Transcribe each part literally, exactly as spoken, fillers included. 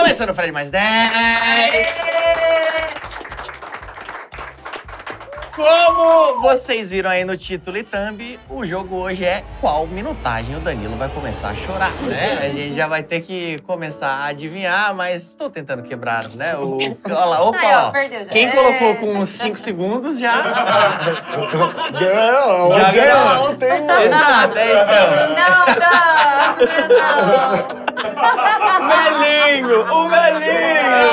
Começando o Fred mais dez. Como vocês viram aí no título e thumb, o jogo hoje é qual minutagem o Danilo vai começar a chorar, né? A gente já vai ter que começar a adivinhar, mas estou tentando quebrar, né? O... Olha lá, opa, Ai, ó, ó. perdeu já. Quem É. colocou com uns cinco segundos já... Não, onde é alto, hein, mano? Exato, é então. Não, não, O velhinho! O velhinho!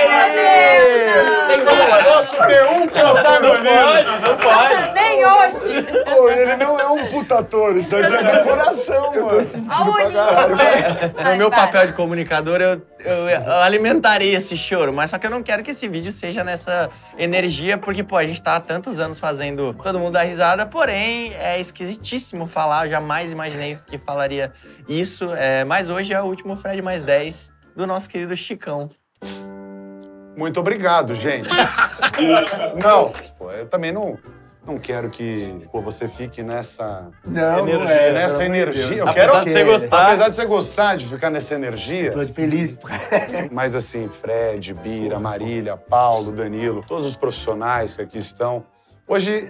Ai, meu Deus! Nossa, tem um protagonista. Não pode! Nem hoje! Pô, ele não é um putator, isso daqui é do coração, mano. Aonde? No meu papel de comunicador, eu, eu, eu alimentaria esse choro, mas só que eu não quero que esse vídeo seja nessa energia, porque, pô, a gente tá há tantos anos fazendo todo mundo dar risada, porém, é esquisitíssimo falar, eu jamais imaginei que falaria isso, é, mas hoje é o último Fred mais dez do nosso querido Chicão. Muito obrigado, gente. Não, pô, eu também não, não quero que pô, você fique nessa... Não, Energia, não é. Nessa pelo amor de energia. Deus. Eu Apesar quero de você gostar. Apesar de você gostar de ficar nessa energia, Tô feliz. mas assim, Fred, Bira, Marília, Paulo, Danilo, todos os profissionais que aqui estão. Hoje,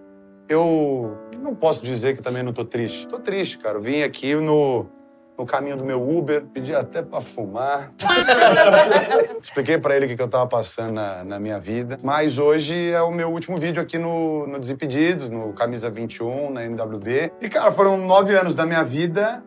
eu não posso dizer que também não tô triste. Tô triste, cara. Eu vim aqui no, no caminho do meu Uber, pedi até pra fumar. Expliquei pra ele o que eu tava passando na, na minha vida. Mas hoje é o meu último vídeo aqui no, no Desimpedidos, no Camisa vinte e um, na N W B. E, cara, foram nove anos da minha vida.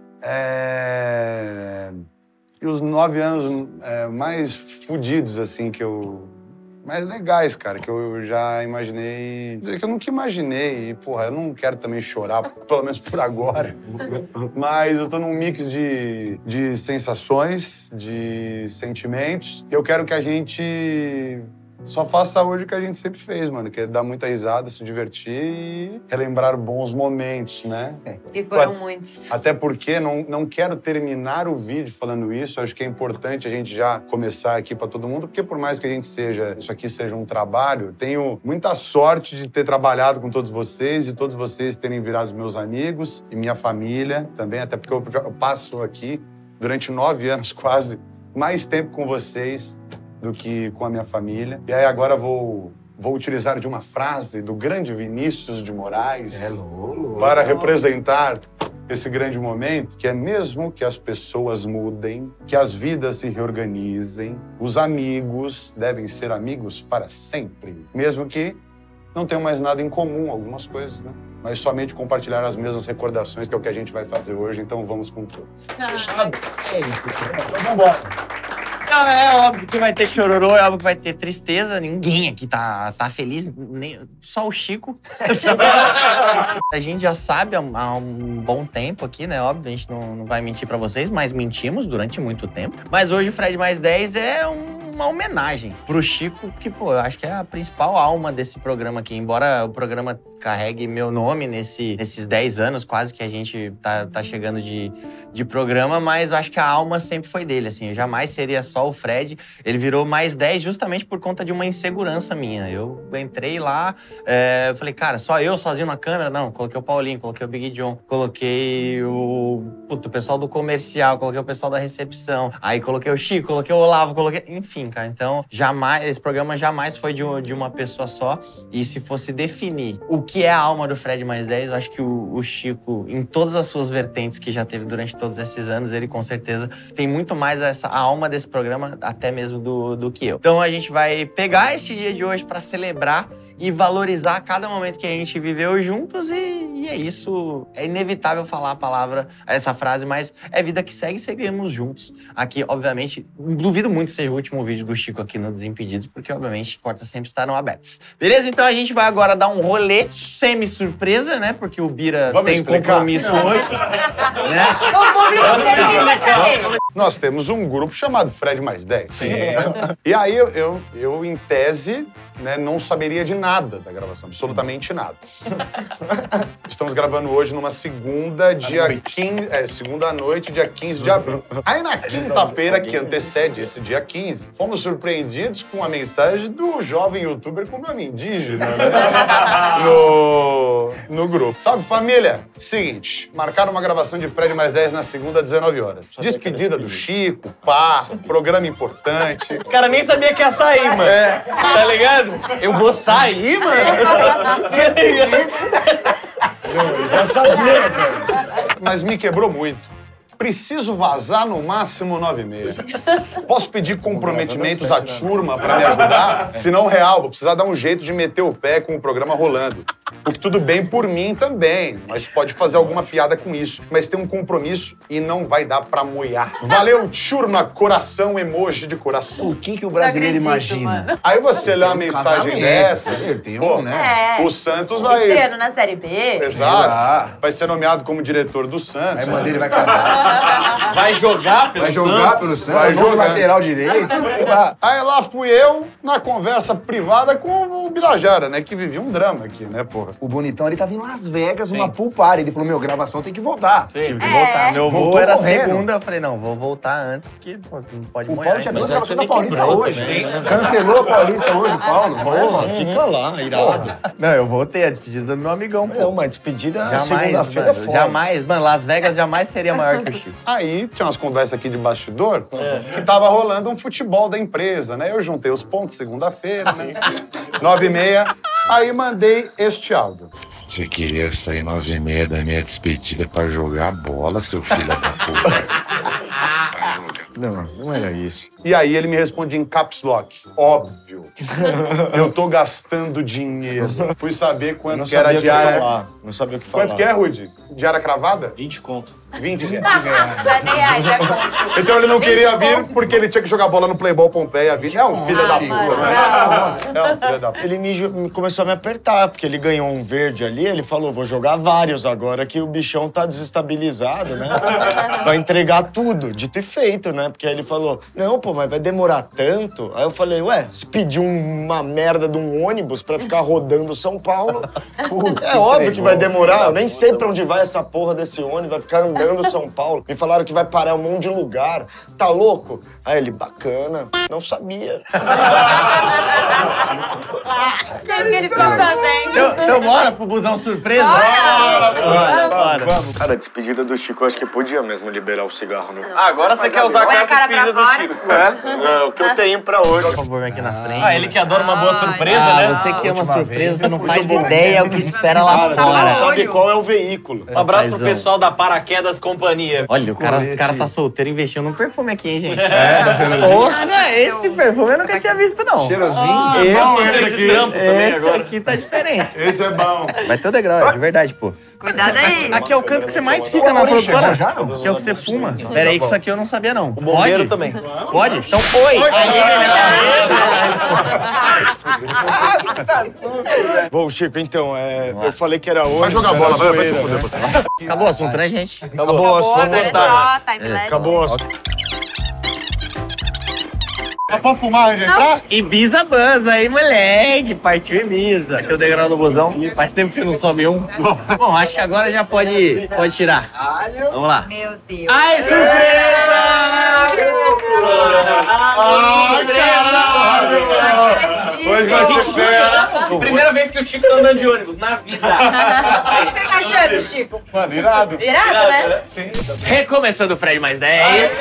É... E os nove anos é, mais fudidos, assim, que eu... mais legais, cara, que eu já imaginei... Dizer que eu nunca imaginei. E, porra, eu não quero também chorar, pelo menos por agora. Mas eu tô num mix de, de sensações, de sentimentos. E eu quero que a gente só faça hoje o que a gente sempre fez, mano. Que é dar muita risada, se divertir e relembrar bons momentos, né? E foram muitos. Até porque não, não quero terminar o vídeo falando isso. Acho que é importante a gente já começar aqui para todo mundo, porque por mais que a gente seja, isso aqui seja um trabalho, tenho muita sorte de ter trabalhado com todos vocês e todos vocês terem virado meus amigos e minha família também, até porque eu, já, eu passo aqui durante nove anos quase mais tempo com vocês do que com a minha família. E aí agora vou, vou utilizar de uma frase do grande Vinícius de Moraes É louco. para representar esse grande momento, que é mesmo que as pessoas mudem, que as vidas se reorganizem, os amigos devem ser amigos para sempre. Mesmo que não tenham mais nada em comum, algumas coisas, né? Mas somente compartilhar as mesmas recordações, que é o que a gente vai fazer hoje, então vamos com tudo. Fechado? É isso. Então vambora. Não, é óbvio que vai ter chororô, é óbvio que vai ter tristeza. Ninguém aqui tá, tá feliz, nem, só o Chico. A gente já sabe há, há um bom tempo aqui, né? Óbvio, a gente não, não vai mentir pra vocês, mas mentimos durante muito tempo. Mas hoje o Fred mais dez é um, uma homenagem pro Chico, que, pô, eu acho que é a principal alma desse programa aqui. Embora o programa carregue meu nome nesse, nesses dez anos quase que a gente tá, tá chegando de, de programa, mas eu acho que a alma sempre foi dele, assim. Eu jamais seria só o Fred. Ele virou mais dez justamente por conta de uma insegurança minha. Eu entrei lá, é, eu falei, cara, só eu sozinho na câmera? Não, coloquei o Paulinho, coloquei o Big John, coloquei o, puto, o pessoal do comercial, coloquei o pessoal da recepção, aí coloquei o Chico, coloquei o Olavo, coloquei... Enfim, cara, então jamais, esse programa jamais foi de, de uma pessoa só. E se fosse definir o que é a alma do Fred mais dez, eu acho que o, o Chico, em todas as suas vertentes que já teve durante todos esses anos, ele com certeza tem muito mais essa a alma desse programa, até mesmo do, do que eu. Então a gente vai pegar este dia de hoje para celebrar e valorizar cada momento que a gente viveu juntos e, e é isso. É inevitável falar a palavra, essa frase, mas é vida que segue e seguiremos juntos. Aqui, obviamente, duvido muito que seja o último vídeo do Chico aqui no Desimpedidos, porque, obviamente, portas sempre estarão abertas. Beleza? Então a gente vai agora dar um rolê semi-surpresa, né? Porque o Bira Vamos tem explicar? compromisso hoje. Né? O público sempre vai saber. Nós temos um grupo chamado Fred mais dez. Sim. E aí, eu, eu, eu, em tese, né, não saberia de nada da gravação, absolutamente nada. Estamos gravando hoje numa segunda, dia quinze... É, segunda noite, dia quinze de abril. Aí na quinta-feira, que antecede esse dia quinze, fomos surpreendidos com a mensagem do jovem youtuber com nome indígena, né? No, no grupo. Salve, família! Seguinte, marcaram uma gravação de Fred mais dez na segunda, às dezenove horas. Despedida do Chico, pá, programa importante. O cara nem sabia que ia sair, mano. É. Tá ligado? Eu vou sair, mano? Tá ligado? Não, eu já sabia, velho. Mas me quebrou muito. Preciso vazar no máximo nove e meia. Posso pedir comprometimentos à turma pra me ajudar? Se não, real, vou precisar dar um jeito de meter o pé com o programa rolando. O que tudo bem por mim também, mas pode fazer alguma piada com isso. Mas tem um compromisso e não vai dar pra moiar. Valeu, turma, coração, emoji de coração. O que, que o brasileiro Não acredito, imagina? mano. Aí você lê uma mensagem dessa, Ele tem pô, um, né? É. o Santos vai... Estreando na Série B. Exato. Vai ser nomeado como diretor do Santos. A irmã dele vai casar. Vai jogar pelo Vai jogar Santos? pelo Santos, Vai novo jogar. lateral direito. Sei lá. Aí lá fui eu, na conversa privada com o Birajara, né? Que vivia um drama aqui, né, porra? O bonitão, ele tava em Las Vegas, numa pool party. Ele falou, meu, gravação tem que voltar. Tive que É. voltar. Meu voo Voltou era correndo. segunda, eu falei, não, vou voltar antes, porque pô, não pode O molhar. Paulo já ainda. deu Mas aí gravação você da me Paulista quebrou hoje. também, né? Cancelou a Paulista hoje, Paulo. Porra, fica lá, irado. Não, eu voltei, a despedida do meu amigão, pô. Não, mas despedida Jamais, segunda-feira é mano, foda. jamais. Mano, Las Vegas jamais seria maior que o Chico. Aí tinha umas conversas aqui de bastidor, que tava rolando um futebol da empresa, né? Eu juntei os pontos segunda-feira, né? Nove e meia. Aí mandei este áudio. Você queria sair nove e meia da minha despedida pra jogar bola, seu filho da puta. Não, não era isso. E aí ele me responde em caps lock. Óbvio. Eu tô gastando dinheiro. Fui saber Eu quanto não que era a sabia o que diária. falar. Não sabia o que falar. Quanto que é, Rudy? Diária cravada? vinte conto. vinte reais. Dani, ai, já compro. Então ele não queria vir porque ele tinha que jogar bola no Playboy Pompeia. É um filho Ah, da mano, puta, né? É um filho da puta. Ele me, jo- me começou a me apertar, porque ele ganhou um verde ali, ele falou, vou jogar vários agora que o bichão tá desestabilizado, né? Vai entregar tudo, dito e feito, né? Porque aí ele falou, não, pô, mas vai demorar tanto? Aí eu falei, ué, se pedir uma merda de um ônibus pra ficar rodando São Paulo, é óbvio que vai demorar, eu nem sei pra onde vai essa porra desse ônibus, vai ficar andando São Paulo. Me falaram que vai parar um monte de lugar, tá louco? Aí ele, bacana, não sabia. Achei que ele ficou fazendo. Então, então bora pro busão surpresa? Bora! Bora, bora. Cara, a despedida do Chico, eu acho que podia mesmo liberar o cigarro no... Ah, agora você quer usar a Põe a carta cara despedida pra do fora. Chico. É, é o que eu tenho pra hoje. Por favor, vem aqui na frente. Ah, ele que adora uma boa surpresa, Ah, né? você que ama Última surpresa, vez. você não Muito faz bom. ideia o que te espera lá Cara, você não fora. sabe qual é o veículo. Um abraço pro Paizão. pessoal da Paraquedas Companhia. Olha, o cara, o cara tá solteiro investindo num perfume aqui, hein, gente? Porra, esse perfume eu nunca tinha visto, não. Cheirosinho. Bom, Solteiro esse de aqui. trampo também Esse agora. aqui tá diferente. Esse é bom. Vai ter o degrau, é de verdade, pô. Cuidado aí. Aqui é o canto que você mais fica na Maurício, produtora. chegou já, não? Que é o que você fuma. Pera aí, que isso aqui eu não sabia, não. O bombeiro Pode? também. Pode? Então, oi. Bom, Chico, então, é, eu falei que era hoje. Vai jogar era bola, vai, vai se zoeira, fuder né? você. Acabou o assunto, né, gente? Acabou o assunto. Agora é só timelapse. Acabou o assunto. É pra fumar antes de entrar? Ibiza Buzz aí, moleque. Partiu Ibiza. Vai ter o degrau do busão. Faz tempo que você não sobe um. Bom, acho que agora já pode, pode tirar. Vamos lá. Meu Deus. Ai, surpresa! Ai, caralho! Hoje vai ser fera. Primeira vez que o Chico tá andando de ônibus, na vida. O que você tá achando, Chico? Mano, irado. Irado, né? Sim. Recomeçando o Fred mais dez.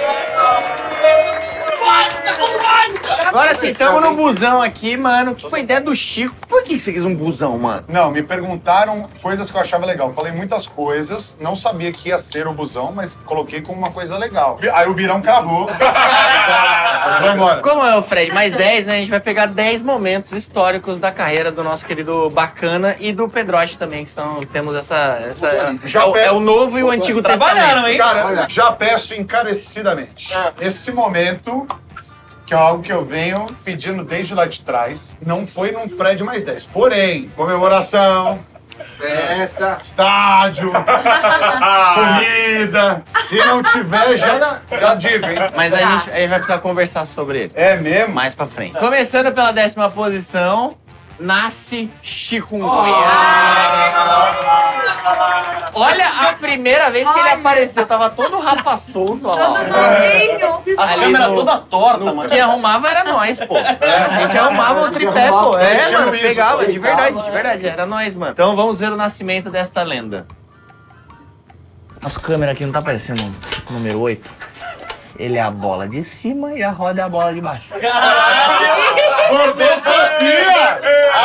Agora sim, estamos no busão aqui, mano. Que foi ideia do Chico. Por que você quis um busão, mano? Não, me perguntaram coisas que eu achava legal. Falei muitas coisas, não sabia que ia ser o busão, mas coloquei como uma coisa legal. Aí o Birão cravou. Vai embora. Como é o Fred mais dez, né? A gente vai pegar dez momentos históricos da carreira do nosso querido Bacana e do Pedroche também, que são, temos essa... essa Já é, o, pe- é o Novo e o Antigo Trabalharam, Testamento. hein? Cara, já peço encarecidamente. Esse momento, que é algo que eu venho pedindo desde lá de trás, não foi num Fred mais dez. Porém, comemoração, Festa. estádio, comida. Se não tiver, já, já digo, hein? Mas a gente, a gente vai precisar conversar sobre ele É mesmo? mais pra frente. Começando pela décima posição, nasce chikungunya. Olha a primeira vez que ele Olha. apareceu, tava todo Rafa solto, ó lá. Todo novinho. A Ali câmera no- toda torta, mano. Quem arrumava era nós, pô. A gente arrumava o tripé, pô. É, Deixando mano, isso, pegava, só de verdade, de verdade, era nós, mano. Então vamos ver o nascimento desta lenda. Nossa câmera aqui não tá aparecendo o número oito. Ele é a bola de cima e a roda é a bola de baixo. Gordofobia!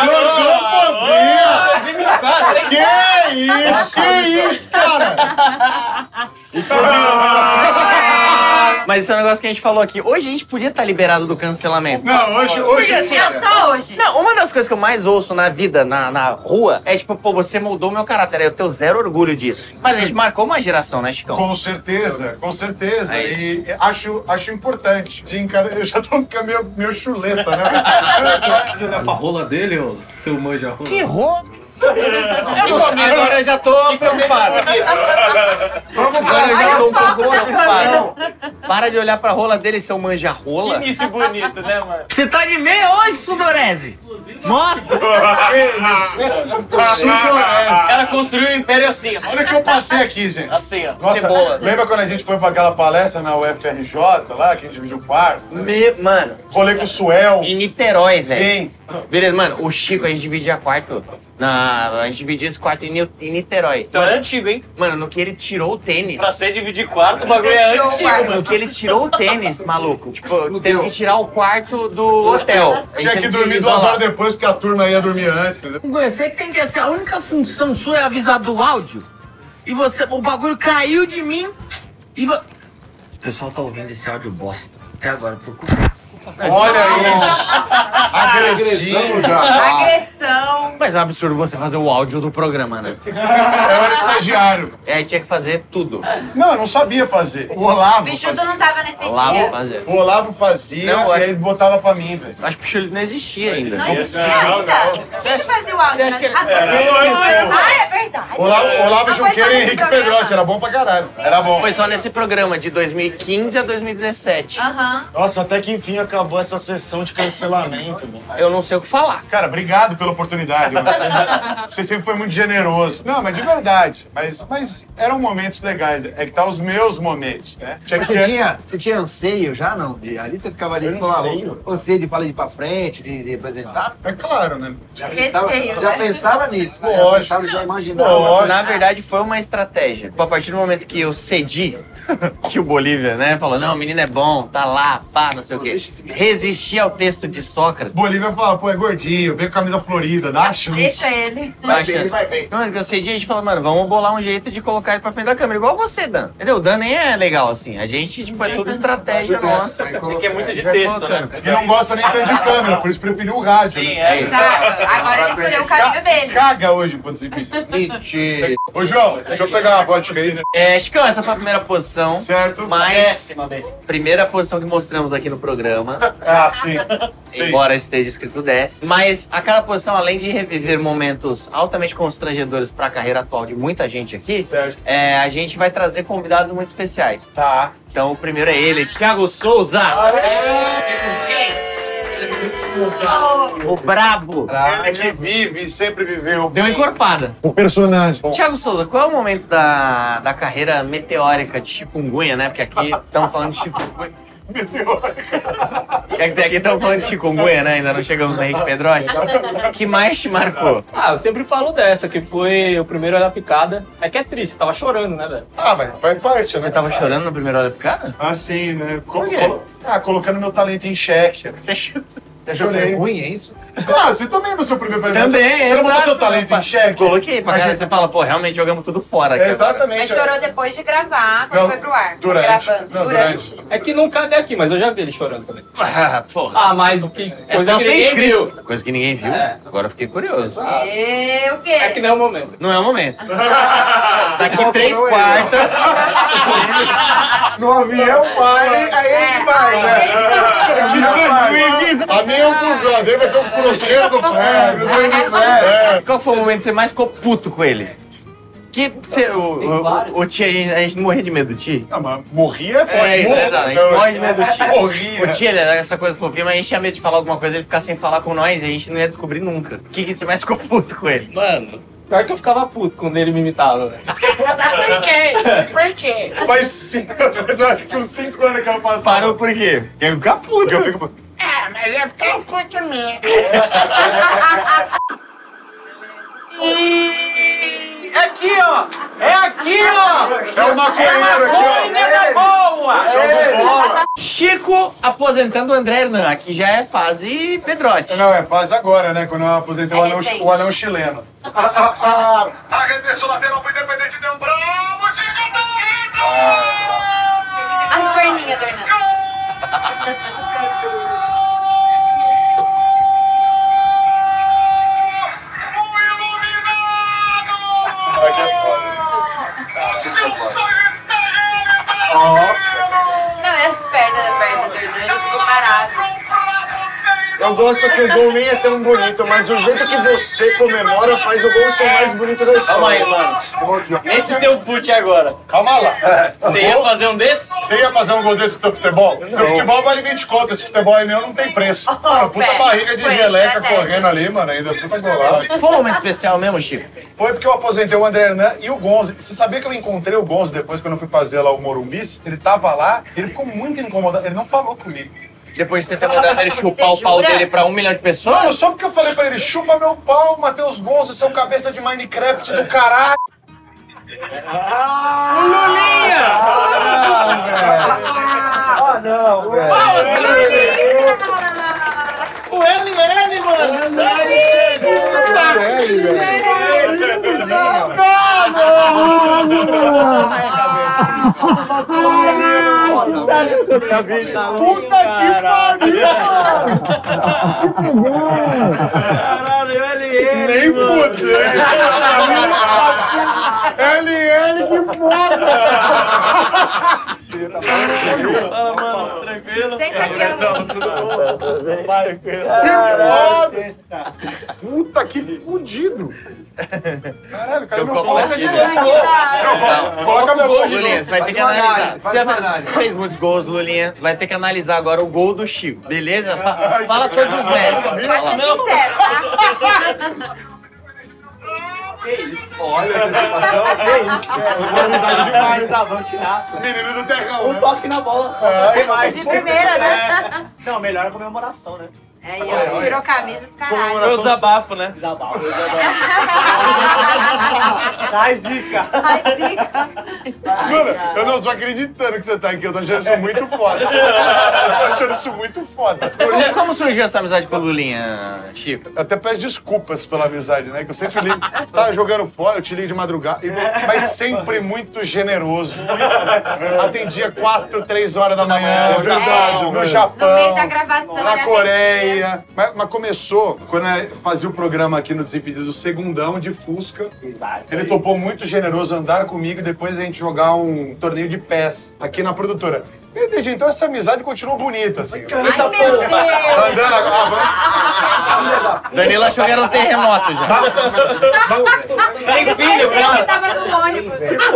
Gordofobia! Que isso? Que isso, cara? Isso eu vi. Mas esse é um negócio que a gente falou aqui. Hoje a gente podia estar liberado do cancelamento. Não, hoje, hoje Porque assim, Não, só hoje. Não, uma das coisas que eu mais ouço na vida, na, na rua, é tipo, pô, você moldou meu caráter. Eu tenho zero orgulho disso. Mas a gente marcou uma geração, né, Chicão? Com certeza, com certeza. É E acho, acho importante. Sim, cara, eu já tô ficando meio, meio chuleta, né? Pode olhar pra rola dele, ô seu manja rola? Que roubo! Eu não sei, agora eu já tô preocupado. Vamos Agora eu Olha já tô os um pouco focos da preocupado. Para de olhar pra rola dele, seu manja Que rola. início bonito, né, mano? Você tá de meia hoje, Sudorese? Mostra! O cara construiu o império assim, ó. Olha o que eu passei aqui, gente. Assim, ó. Nossa, Cebola. lembra quando a gente foi pra aquela palestra na U F R J, lá, que a gente dividiu o quarto? Me... Mano, Rolê com o Suel. em Niterói, velho. Sim. Beleza, mano, o Chico, a gente dividia quarto. Na... A gente dividia esse quarto em, Ni- em Niterói. Então é antigo, hein? Mano, no que ele tirou o tênis. Pra ser dividir quarto, o bagulho é Deixou o antigo, quarto. No mano. que ele tirou o tênis, maluco. Tipo, teve que tirar o quarto do hotel. A gente Tinha que teve dormir isolar. duas horas depois, porque a turma ia dormir antes, entendeu? Você tem que ser a única função sua é avisar do áudio. E você, o bagulho caiu de mim e vo... O pessoal tá ouvindo esse áudio bosta. Até agora, procura. Olha isso! Agressão já. Agressão. Mas é um absurdo você fazer o áudio do programa, né? Eu era estagiário. É, tinha que fazer tudo. Não, eu não sabia fazer. O Olavo Bichudo fazia. não tava nesse Lá vou dia. fazer. O Olavo fazia Não, eu e acho- aí ele botava pra mim, velho. Acho que o Chile não existia ainda. Não existia ainda. Você acha- Quem fazia o áudio? você acha que ele- Ah, É. Ah, é verdade. Olavo, Olavo Não foi Junqueira só e nesse Henrique programa. Pedrotti, era bom pra caralho. Era bom. Foi só nesse programa, de dois mil e quinze a dois mil e dezessete. Aham. Nossa, até que enfim acabou essa sessão de cancelamento, mano. Eu não sei o que falar. Cara, obrigado pela oportunidade. mano. Você sempre foi muito generoso. Não, mas de verdade. Mas, mas eram momentos legais. É que tá os meus momentos, né? Tinha que Você ter- tinha, você tinha anseio já, não? De- ali você ficava ali, você falava, Anseio? anseio de falar de ir pra frente, de, de apresentar? É claro, né? Você tava- Receio, você já né? pensava nisso, né? Lógico. Já pensava, já imaginava. Lógico. Na verdade, foi uma estratégia. A partir do momento que eu cedi, que o Bolívia, né, falou, não, o menino é bom, tá lá, pá, não sei o quê. Resistir ao texto de Sócrates. Bolívia fala, pô, é gordinho, vem com camisa florida, dá a chance. Deixa ele. Vai bem, vai bem. Não, eu cedi, a gente falou, mano, vamos bolar um jeito de colocar ele pra frente da câmera, igual você, Dan. Entendeu? O Dan nem é legal assim. A gente, tipo, é tudo estratégia nossa. Porque é muito de Vai texto, colocando. né? Ele não gosta nem tanto de câmera, por isso preferiu o rádio. Sim, né? é. Exato. Agora ele escolheu o caminho dele. Caga hoje pro desempenho. Mentira. Ô, João, deixa eu pegar uma vodka aí. É, Chicão, essa foi a primeira posição. Certo? Mas, Péssima besta. primeira posição que mostramos aqui no programa. Ah, sim. Sim. Embora esteja escrito dez. Mas a cada posição, além de reviver momentos altamente constrangedores para a carreira atual de muita gente aqui, Certo. é, a gente vai trazer convidados muito especiais. Tá. Então o primeiro é ele, Thiago Souza. O brabo. Ele que vive e sempre viveu. Deu uma encorpada. O personagem. Thiago Souza, qual é o momento da, da carreira meteórica de chikungunya, né? Porque aqui estamos falando de chikungunya. É que aqui estamos falando de chikungunya, né? Ainda não chegamos no Henrique Pedrotti. O que mais te marcou? Ah, eu sempre falo dessa, que foi o primeiro Olha a Picada. É que é triste, tava chorando, né, velho? Ah, mas faz parte, Você né? tava chorando no primeiro Olha a Picada? Assim, né? Co- Por quê? colo- Ah, colocando meu talento em xeque. Você achou? Você achou que foi ruim, é isso? Ah, você também no seu primeiro programa. Também, Você não botou exato. seu talento em xeque? Coloquei pra caralho. Você fala, pô, realmente jogamos tudo fora aqui. Exatamente. Mas chorou depois de gravar, quando Não, foi pro ar. Durante. Gravando. Não, durante. É que não cabe aqui, mas eu já vi ele chorando também. Ah, porra. Ah, mas que É coisa só que ser ninguém inscrito. viu. Coisa que ninguém viu. É. Agora eu fiquei curioso. E o quê? É que não é o momento. Não é o momento. Daqui três quartas. No avião, pai, aí a gente vai, né? A minha é um cuzão, a dele vai ser um crocheiro do Fred. Qual foi o momento que você mais ficou puto com ele? Que cê, o, o, o Ti, a gente não morria de medo do Ti? Não, mas morria foi. É, isso, exato. A gente morre de medo do Ti. Morria. O Ti, ele era essa coisa fofinha, mas a gente tinha medo de falar alguma coisa, ele ficar sem falar com nós e a gente não ia descobrir nunca. O que que você mais ficou puto com ele? Mano, pior que eu ficava puto quando ele me imitava, velho. Por quê? Por quê? Faz cinco, faz, eu acho que uns cinco anos que eu passava. Parou por quê? Porque eu ficar puto. Porque eu fico... É, mas eu fiquei puto mesmo. É aqui, ó! É aqui, ó! É o maconheiro aqui, ó. É boa! Jogo bola. Chico aposentando o André Hernan, aqui já é fase Pedrote. Não, é fase agora, né? Quando eu aposentei o É anão, recente. o anão chileno. Ah, ah, ah. Arremesso lateral pro Independente, deu um bravo, As perninhas do Hernan. Aqui é foda. Não, é as pernas da perna do Hernan, ele ficou parado. Eu gosto que o gol nem é tão bonito, mas o jeito que você comemora faz o gol ser o mais bonito da história. Calma aí, mano. Esse teu fute agora. Calma lá. Você ia fazer um desse? Você ia fazer um gol desse no teu futebol? Seu futebol vale vinte conto, esse futebol aí meu não tem preço. Mano, puta pera, barriga de foi geleca estratégia. correndo ali, mano, ainda puta golaço. Foi um momento especial mesmo, Chico? Foi porque eu aposentei o André Hernan e o Gonzo. Você sabia que eu encontrei o Gonzo depois, quando eu fui fazer lá o Morumbi? Ele tava lá, ele ficou muito incomodado, ele não falou comigo. Depois de ter mandado ele chupar o pau dele pra um milhão de pessoas? Mano, só porque eu falei pra ele, chupa meu pau, Matheus Gonzo, seu cabeça de Minecraft do caralho. O Lulinha! Ah, não, velho. O L L, mano! Ele chegou, Puta que pariu! Caralho, L L! Nem fudeu! L L que foda! Fala, mano, tranquilo? Senta aqui, Que foda! Puta que fudido! Caralho, caiu Eu meu coloco pau. aqui, eu velho. Não, coloca meu gol de Lulinha, novo. você vai ter que analisar. Você já fez, fez muitos gols, Lulinha. Vai ter que analisar agora o gol do Chico, beleza? Fa- fala todos os méritos. Pode ser sincero, tá? Que isso? Olha a antecipação, que isso? Travante nato. Menino do terrão, Um né? toque na bola só. Ah, Tem mais. De primeira, né? É. Não, melhor a comemoração, né? Aí, ó, tirou a camisa, os caralho. Foi o desabafo, né? Desabafo, desabafo. Sai, zica. Ai, zica. Mano, eu não tô acreditando que você tá aqui. Eu tô achando isso muito foda. Eu tô achando isso muito foda. Como, como surgiu essa amizade com o Lulinha, Chico? Eu até peço desculpas pela amizade, né? Que eu sempre ligo. Você tava jogando fora, eu te ligo de madrugada. e- Mas sempre muito generoso. Atendia quatro, três horas da manhã. É verdade, No velho. Japão. No meio da gravação, Na ele Coreia. Mas, mas começou quando eu fazia o programa aqui no Desimpedidos, o segundão de Fusca. Ele topou muito generoso andar comigo e depois a gente jogar um torneio de pés aqui na produtora. E desde então essa amizade continuou bonita, assim. Ai, meu Deus. Tá andando agora. Ah, Danilo achou que era um terremoto já. Ele filho, sempre cara. tava no ônibus.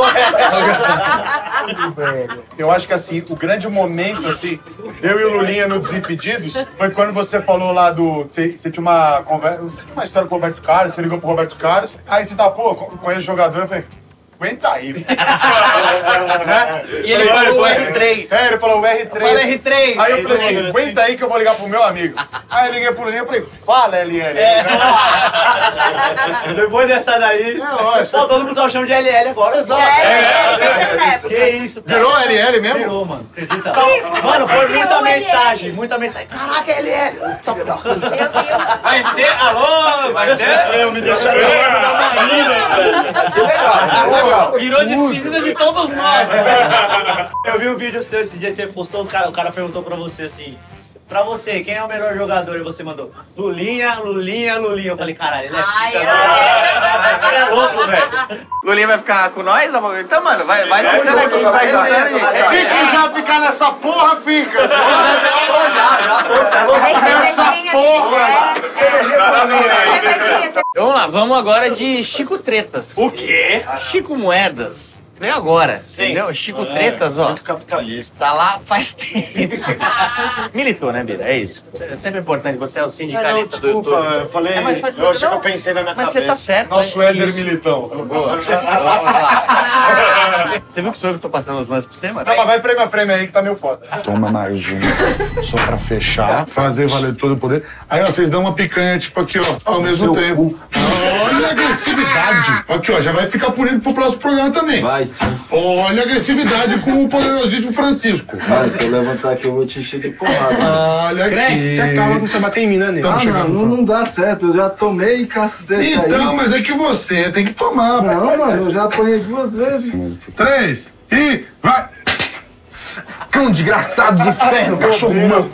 Eu acho que assim, o grande momento, assim, eu e o Lulinha no Desimpedidos, foi quando você falou lá do. Você, você tinha uma conversa. Você tinha uma história com o Roberto Carlos, você ligou pro Roberto Carlos, aí você tá, pô, conheço o jogador, eu falei. Aguenta aí. Né? E ele falou o R três. É, ele falou o R três. Fala R três. Aí eu falei assim, aguenta aí que eu vou ligar pro meu amigo. Aí eu liguei pro Lulinha e falei, fala, L L. É. Depois dessa daí. É lógico. Não, todo mundo só chama de L L agora. Exato. É, nessa época. Que isso? cara. Virou L L mesmo? Virou, mano. Acredita? Mano, foi criou muita o L L. mensagem, muita mensagem. Caraca, L L. Top da Meu Deus. Vai ser, alô, vai ser? Eu me deixaram no lado da Marília, velho. Vai ser legal, vai ser legal. Virou despedida de todos nós. Eu vi um vídeo seu esse dia que você postou, o cara, o cara perguntou pra você assim, pra você, quem é o melhor jogador? E você mandou, Lulinha, Lulinha, Lulinha. Eu falei, caralho, ele é Ai, pica, ai. Ele é louco, velho. Lulinha vai ficar com nós? Então, mano, vai, vai contando aqui, vai contando, gente. Se quiser ficar nessa porra, fica. Se quiser ficar, Aí, essa cervejinha, porra. é, é. Cervejinha. Vamos lá. lá, vamos agora de Chico Tretas. O quê? Chico Moedas. Veio agora, entendeu? Chico Tretas, ó. Muito capitalista. Tá lá faz tempo. Militou, né, Bira? É isso. É sempre importante. Você é o sindicalista não, desculpa, do YouTube. eu falei, É, mas faz- eu achei que não, eu pensei na minha Mas cabeça. você tá certo. Nosso é Éder isso. Militão. Boa. Vamos lá. Você viu que sou eu que tô passando os lances pra você, mano? Não, mas vai frame a frame aí que tá meio foda. Toma mais um, só pra fechar, fazer valer todo o poder. Aí, ó, vocês dão uma picanha, tipo aqui, ó, ao mesmo tempo. Olha a agressividade. Aqui, ó, já vai ficar punido pro próximo programa também. Vai sim. Olha a agressividade com o poderosíssimo Francisco. Vai, se eu levantar aqui, eu vou te encher de porrada. Olha aqui. Crack, se acalma com você bater em mim, né, Ney? Tamo Ah, não, chegando, não, não dá certo, eu já tomei cacete aí. Então, mas é que você tem que tomar. Não, mano, eu já apanhei duas vezes. Três e vai! Cão desgraçado de ferro, cachorro humano.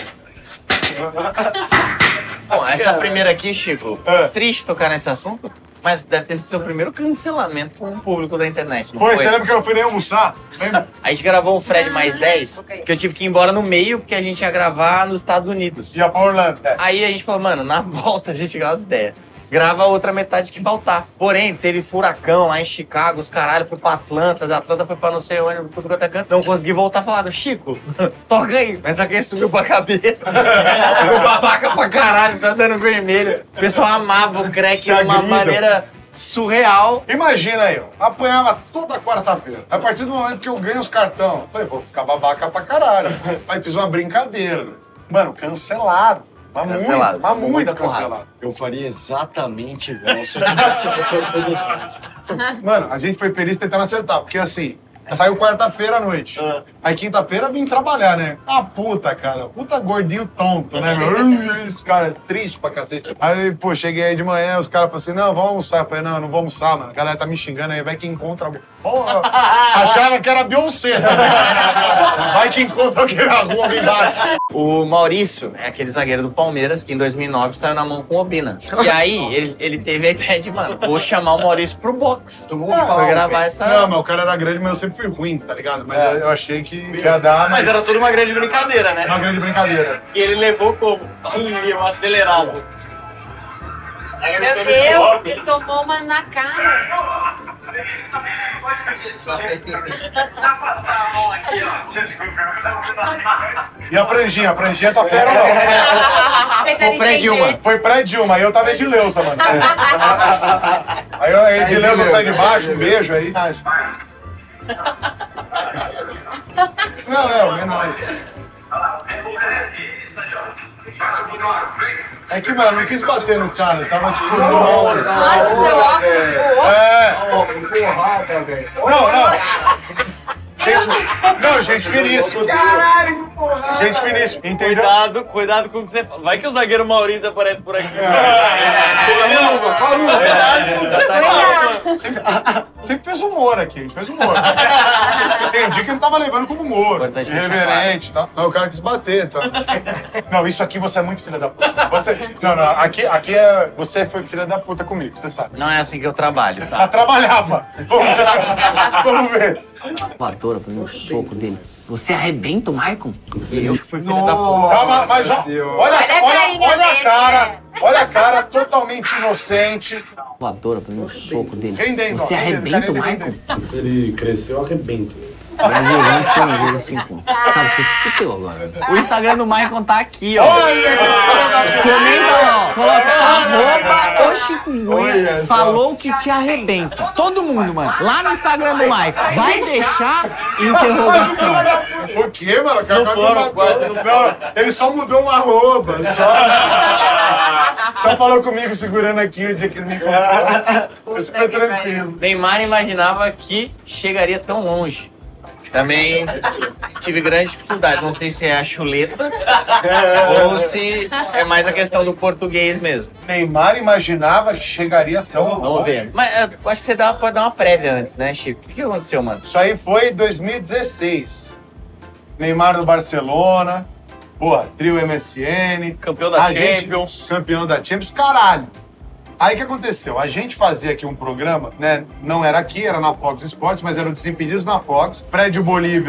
Bom, essa primeira aqui, Chico, triste tocar nesse assunto, mas deve ter sido seu primeiro cancelamento com o público da internet. Não Foi, foi? você lembra que eu não fui nem almoçar? Lembra? A gente gravou um Fred mais dez, que eu tive que ir embora no meio, porque a gente ia gravar nos Estados Unidos. Ia pra Orlando. É. Aí a gente falou, mano, na volta a gente grava as ideias. Grava a outra metade que faltar. Porém, teve furacão lá em Chicago, os caralho, foi pra Atlanta, da Atlanta foi pra não sei onde, tudo quanto é canto. Não consegui voltar, falaram, Chico, toca aí. Mas aqui subiu pra cabeça. Ficou babaca pra caralho, só dando vermelho. O pessoal amava o crack de uma maneira surreal. Imagina aí, ó. Apanhava toda quarta-feira. A partir do momento que eu ganho os cartão, eu falei, vou ficar babaca pra caralho. Aí fiz uma brincadeira. Mano, cancelado. Mas Cancelado. muito, mas muito Muita porrada. cancelado. Eu faria exatamente igual se eu tivesse a oportunidade. Mano, a gente foi feliz tentando acertar, porque assim, saiu quarta-feira à noite. Aí quinta-feira vim trabalhar, né? Ah, puta, cara. Puta gordinho tonto, né, meu? Esse cara é triste pra cacete. Aí, pô, cheguei aí de manhã, os caras falaram assim, não, vamos almoçar. Eu falei, não, não vou almoçar, mano. A galera tá me xingando aí, vai que encontra alguém. Porra, achava que era Beyoncé, né? Vai que encontra alguém na rua, ali embaixo. O Maurício é aquele zagueiro do Palmeiras que em dois mil e nove saiu na mão com o Obina. E aí, ele, ele teve a ideia de, mano, vou chamar o Maurício pro box. Todo mundo foi gravar essa... Não, mas o cara era grande, mas eu sempre fui ruim, tá ligado? Mas eu, eu achei que ia dar, mas... Mas era tudo uma grande brincadeira, né? Uma grande brincadeira. E ele levou como? Olha, uma acelerada. Meu Deus, você tomou uma na cara. E a franjinha? A franjinha tá fera ou não? Foi pré-Dilma. Foi pré-Dilma, aí eu tava Edileuza, mano. Aí eu, Edileuza sai de baixo, um beijo aí. Não, é, homenagem. É que, mano, eu não quis bater no cara, tava tipo... Nossa, seu óculos voou. É. Não, não. Gente, não, gente finíssima. Caralho, porra! Gente finíssima, entendeu? Cuidado, cuidado com o que você fala. Vai que o zagueiro Maurício aparece por aqui. Cuidado com o que você fala. Sempre, sempre fez humor aqui, a gente fez humor. Entendi que ele tava levando como humor. Irreverente e tal. Não, o cara quis bater e tal. Não, isso aqui você é muito filha da puta. Você, não, não, aqui, aqui é, você foi filha da puta comigo, você sabe. Não é assim que eu trabalho, tá? Ah, trabalhava. Vamos, vamos ver. Voadora pra mim, o soco dele. Você arrebenta o Maicon? Eu que fui filha da puta. Calma, mas ó, olha, olha, olha, olha a cara, olha a cara totalmente inocente. Voadora pra mim, o soco dele. Rendendo, Você ó, rendendo, arrebenta o rendendo, Maicon? Se ele crescer, eu arrebento. Brasileirão tem um jogo assim, pô. Sabe que você se fudeu agora. O Instagram do Maicon tá aqui, ó. Olha que filha da puta. Comenta lá, ó. Coloca arroba o chikungunya falou que te arrebenta. Todo mundo, mano. Lá no Instagram do Maicon. Vai deixar interrogação. O quê, mano? O cara Não quase foram, me matou. quase não Não, ele só mudou um arroba, só. Só falou comigo segurando aqui o dia que ele me encontrou. Foi super tranquilo. Neymar imaginava que chegaria tão longe. Também tive grande dificuldade. Não sei se é a chuleta ou se é mais a questão do português mesmo. Neymar imaginava que chegaria tão longe. Vamos ver. Mas eu acho que você dá, pode dar uma prévia antes, né, Chico? O que aconteceu, mano? Isso aí foi em dois mil e dezesseis. Neymar no Barcelona. Pô, trio M S N. Campeão da A gente- Champions. Campeão da Champions, caralho. Aí o que aconteceu? A gente fazia aqui um programa, né? Não era aqui, era na Fox Sports, mas era o Desimpedidos na Fox. Fred Bolívia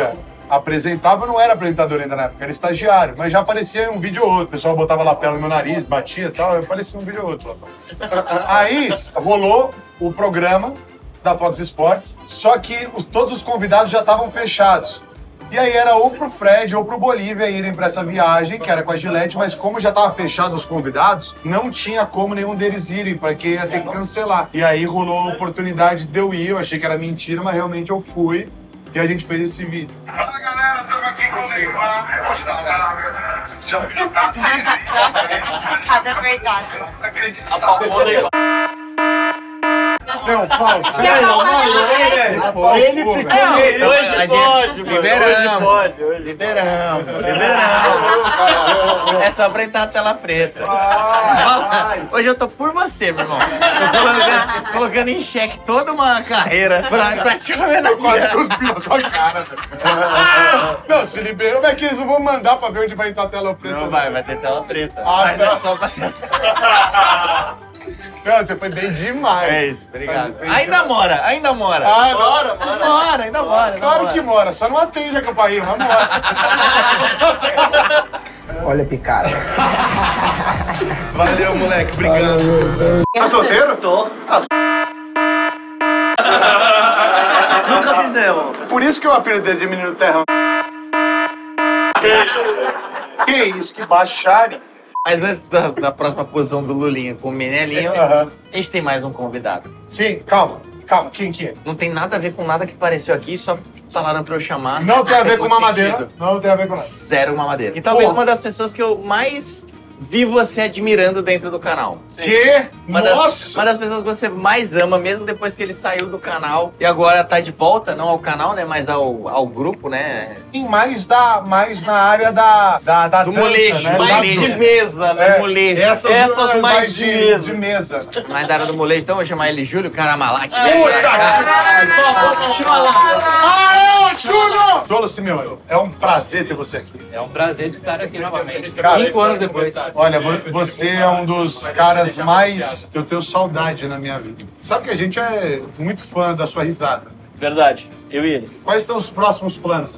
apresentava, eu não era apresentador ainda na época, era estagiário, mas já aparecia em um vídeo ou outro. O pessoal botava lapela no meu nariz, batia e tal, eu aparecia um vídeo ou outro. Aí rolou o programa da Fox Sports, só que os, todos os convidados já estavam fechados. E aí era ou pro Fred ou pro Bolívia irem pra essa viagem, que era com a Gillette, mas como já tava fechado os convidados, não tinha como nenhum deles irem, porque ia ter que cancelar. E aí rolou a oportunidade de eu ir, eu achei que era mentira, mas realmente eu fui. E a gente fez esse vídeo. Fala galera, estamos aqui com o Neymar. Cada verdade. Apagou o Neymar. Não, pausa. Peraí, não, ele ficou... Hoje A gente- pode, mano. Liberamos. Hoje pode. Hoje Liberamos, liberamos. É só printar a tela preta. Fala. Hoje eu tô por você, meu irmão. Tô colocando, colocando em xeque toda uma carreira pra, pra te ver na Eu quase cara. cuspi na sua cara. Não, se liberou, mas é que eles não vão mandar pra ver onde vai entrar a tela preta. Não vai, vai ter tela preta. Ah, Mas tá. é só pra... Não, você foi bem demais. É isso, obrigado. Foi bem Ainda demais. mora, ainda mora. Ah, não. Bora, bora. Mora, ainda mora. ainda Claro mora. que mora, só não atende a campainha, mas mora. Olha a picada. Valeu, moleque, obrigado. Tá solteiro? Tô. Nunca fizemos. Por isso que eu apelido dele de Menino Terrão. Que isso, que baixaria. Mas antes da, da próxima posição do Lulinha com o Menelinho, Aham. a gente tem mais um convidado. Sim, calma, calma, quem que é? Não tem nada a ver com nada que apareceu aqui, só falaram pra eu chamar. Não tem a ver com muito mamadeira. sentido. Não tem a ver com nada. Zero mamadeira. E talvez Porra. uma das pessoas que eu mais vi você admirando dentro do canal. Que? Uma das, Nossa! uma das pessoas que você mais ama, mesmo depois que ele saiu do canal. E agora tá de volta, não ao canal, né? Mas ao, ao grupo, né? E mais, da, mais na área da, da, da Do dança, molejo, né? Mais molejo. de mesa, né? É, molejo. Essas, Essas mais, mais de, de mesa. de mesa. Mais da área do molejo, então eu vou chamar ele Júlio Caramalá. Puta que Chama lá. Aê, Júlio! Jolo Simeone, é um prazer ter você aqui. É um prazer de estar aqui novamente, Cara, cinco anos depois. Olha, vo- você é um dos caras mais... Eu tenho saudade na minha vida. Sabe que a gente é muito fã da sua risada. Verdade, eu e ele. Quais são os próximos planos?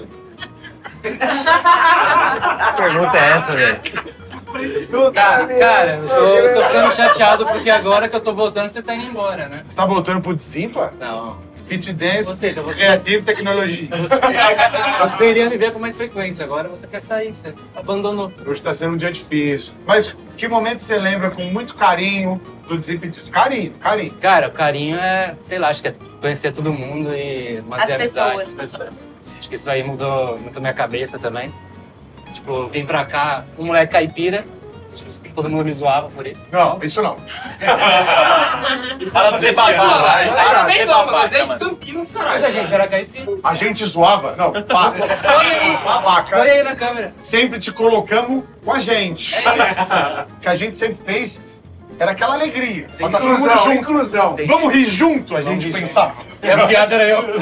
Que pergunta é essa, velho? Cara, cara eu, tô, eu tô ficando chateado porque agora que eu tô voltando, você tá indo embora, né? Você tá voltando pro Desimpa? Não. Fit Dance, Ou seja, você- Creative Tecnologia. Você iria me ver com mais frequência, agora você quer sair, você abandonou. Hoje tá sendo um dia difícil. Mas que momento você lembra com muito carinho do Desimpedidos? Carinho, carinho. Cara, o carinho é, sei lá, acho que é conhecer todo mundo e manter As amizade, pessoas. as pessoas. Acho que isso aí mudou muito minha cabeça também. Tipo, eu vim pra cá, um moleque caipira, tipo, todo mundo me zoava por isso. Não, isso não. Para de ser babaca. Para de ser babaca, mano. Campinas, caralho. Mas a gente era caipira. A gente zoava? Não, pá, babaca. Olha aí na câmera. Sempre te colocamos com a gente. O que a gente sempre fez era aquela alegria. Ó, tá todo mundo Inclusão, junto. inclusão. Vamos rir junto, a gente rir pensava. E a piada era eu.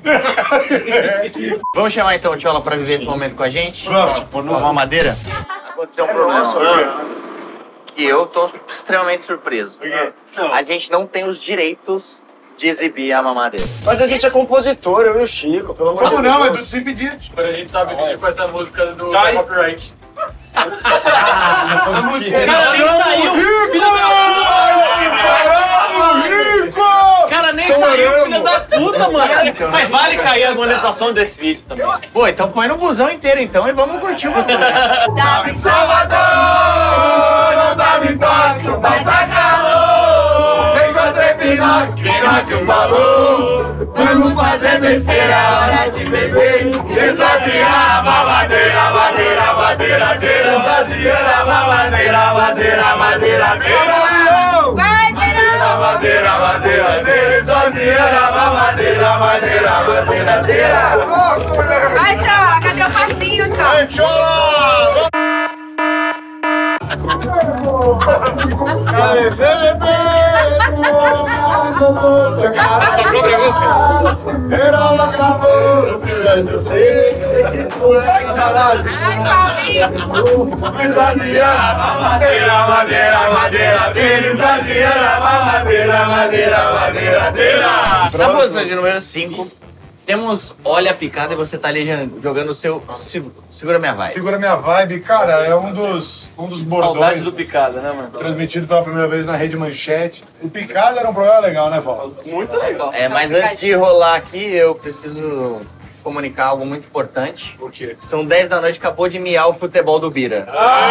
Vamos chamar então o Tchola pra viver esse momento com a gente? Vamos. Tomar madeira? Aconteceu um problema. Que eu tô extremamente surpreso. A gente não tem os direitos de exibir a mamadeira. Mas a gente é compositor, eu e o Chico, pelo amor de Como Deus. não? É do Desimpedidos. A gente sabe que tipo essa música do Cai. copyright. O cara nem saiu. Filho da... O cara nem saiu, filho da puta, mano. Mas vale cair a monetização desse vídeo também. Pô, então põe no busão inteiro então e vamos curtir o bagulho. Dá-me Salvador, não dá-me toque, vai dar calor. Encontrei Pinóquio, Pinóquio falou. Vamos fazer besteira, hora de beber. Esvaziar a mamadeira, madeira, madeiradeira. Esvaziar a mamadeira, madeira, madeiradeira. Vai, Verão! Madeira, madeiradeira. Esvaziar a mamadeira, madeira, madeiradeira. Vai, Tchola, cadê o passinho, Tchola? Vai, Tchola! Sua própria música. Ai, Paulinho! Madeira, madeira, madeiradeira. Esvaziar a mamadeira, madeira, madeiradeira. Na posição de número cinco, Temos Olha a Picada e você tá ali jogando o seu Segura Minha Vibe. Segura Minha Vibe, cara, é um dos, um dos bordões. Saudades do Picada, né, mano? Transmitido pela primeira vez na Rede Manchete. O Picada era um programa legal, né, Paulo? Muito legal. É, mas antes de rolar aqui, eu preciso comunicar algo muito importante. O quê? São dez da noite, acabou de miar o futebol do Bira.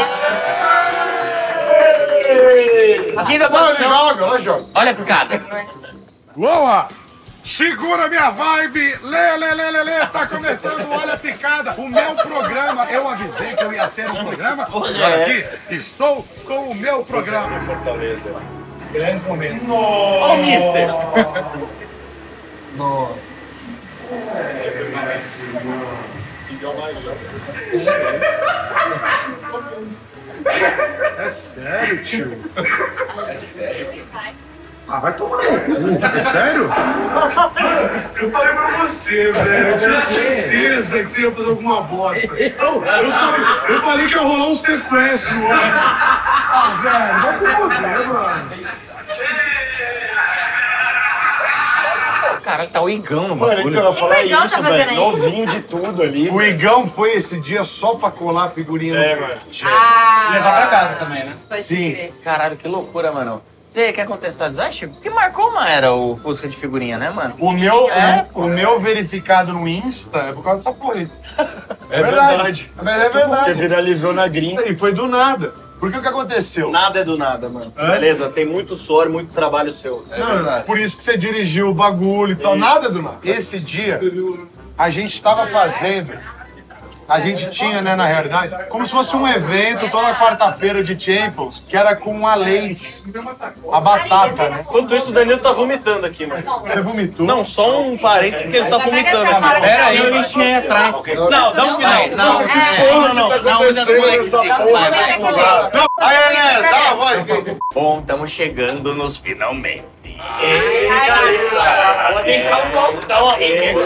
Quinta posição. Ela joga, ela joga. Olha a Picada. Boa! Segura Minha Vibe! Lê, lê, lê, lê, lê! Tá começando Olha a Picada! O meu programa, eu avisei que eu ia ter um programa. Agora aqui, estou com o meu programa. Fortaleza. Grandes momentos. Ó o Mister. Nossa. É sério, tio? É sério? Ah, vai tomar no cu. É sério? Eu falei pra você, velho. Eu tinha certeza que você ia fazer alguma bosta. Eu, sabia, eu falei que ia rolar um sequestro. Ah, velho, vai se foder, mano. Caralho, tá o Igão no Mano, bagulho. então eu ia falar O Igão tá isso, fazendo velho. isso? Novinho de tudo ali. O Igão foi esse dia só pra colar a figurinha É, no mano. Ah, Levar pra casa também, né? pode Sim. crer. Caralho, que loucura, mano. Você quer contextualizar, Chico? O que marcou uma era o Fusca de figurinha, né, mano? O meu, É, o, o meu verificado no Insta é por causa dessa porra aí. É verdade. Mas é Porque verdade. viralizou na gringa. E foi do nada. Porque o que aconteceu? Nada é do nada, mano. Hã? Beleza? Tem muito suor, muito trabalho seu. É Não, verdade. por isso que você dirigiu o bagulho e tal. Isso. Nada do nada. Esse dia, a gente tava fazendo... A gente tinha, né, na realidade, como se fosse um evento toda quarta-feira de Champions, que era com a Lays, a batata, né? Enquanto isso, o Danilo tá vomitando aqui, mano. Você vomitou? Não, só um parênteses que ele tá vomitando essa aqui. bola Pera aí, que eu enchi aí atrás. Não, dá um final. Vai, não, É. não, não, tá não, não, acontecendo moleque, nessa fica, porra vai, vai, desse vai. lugar? Não, aí, Enes, dá uma voz. Bom, estamos chegando nos finalmente. Ela tem calmação.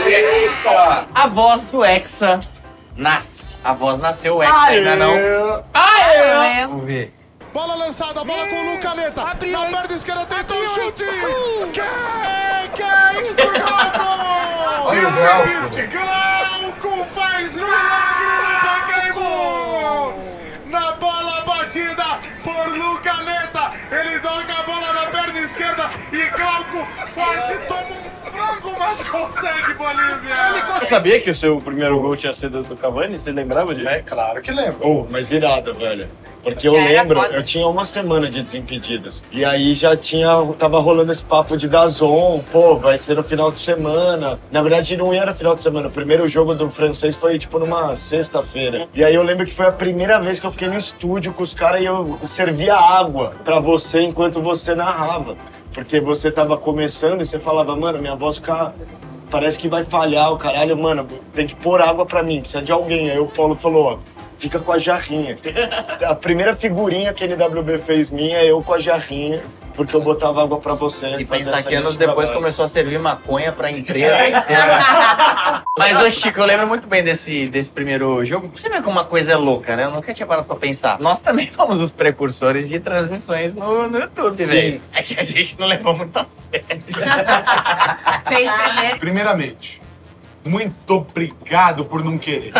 A voz do Hexa nasce. A voz nasceu, o Hexa ainda não. Aê! Vamos ver. Bola lançada, bola com o Lucaneta. Na perna esquerda tentou o chute. Que, que é isso, Glauco? Deus existe. Glauco faz milagre no Pacaembu. Na bola batida por Lucaneta. Ele toca a bola na perna esquerda e Glauco quase toma um frango, mas consegue, Bolívia. Você sabia que o seu primeiro gol tinha sido do Cavani? Você lembrava disso? É claro que lembro. Oh, mas irado, velho. Porque eu Já era lembro, foda. eu tinha uma semana de Desimpedidos. E aí já tinha, tava rolando esse papo de Dazon, pô, vai ser no final de semana. Na verdade não era final de semana, o primeiro jogo do francês foi tipo numa sexta-feira. E aí eu lembro que foi a primeira vez que eu fiquei no estúdio com os caras e eu servia água pra você enquanto você narrava. Porque você tava começando e você falava, mano, minha voz fica... Parece que vai falhar o caralho, mano, tem que pôr água pra mim, precisa de alguém. Aí o Paulo falou, ó, fica com a jarrinha. A primeira figurinha que a N W B fez minha é eu com a jarrinha, porque eu botava água pra você. E fazer pensar essa que linha anos de depois trabalho. começou a servir maconha pra empresa inteira. Mas, ô Chico, eu lembro muito bem desse, desse primeiro jogo. Você vê como uma coisa é louca, né? Eu nunca tinha parado pra pensar. Nós também fomos os precursores de transmissões no, no YouTube, Sim. velho. É que a gente não levou muito a sério. Fez primeiro. Primeiramente, muito obrigado por não querer.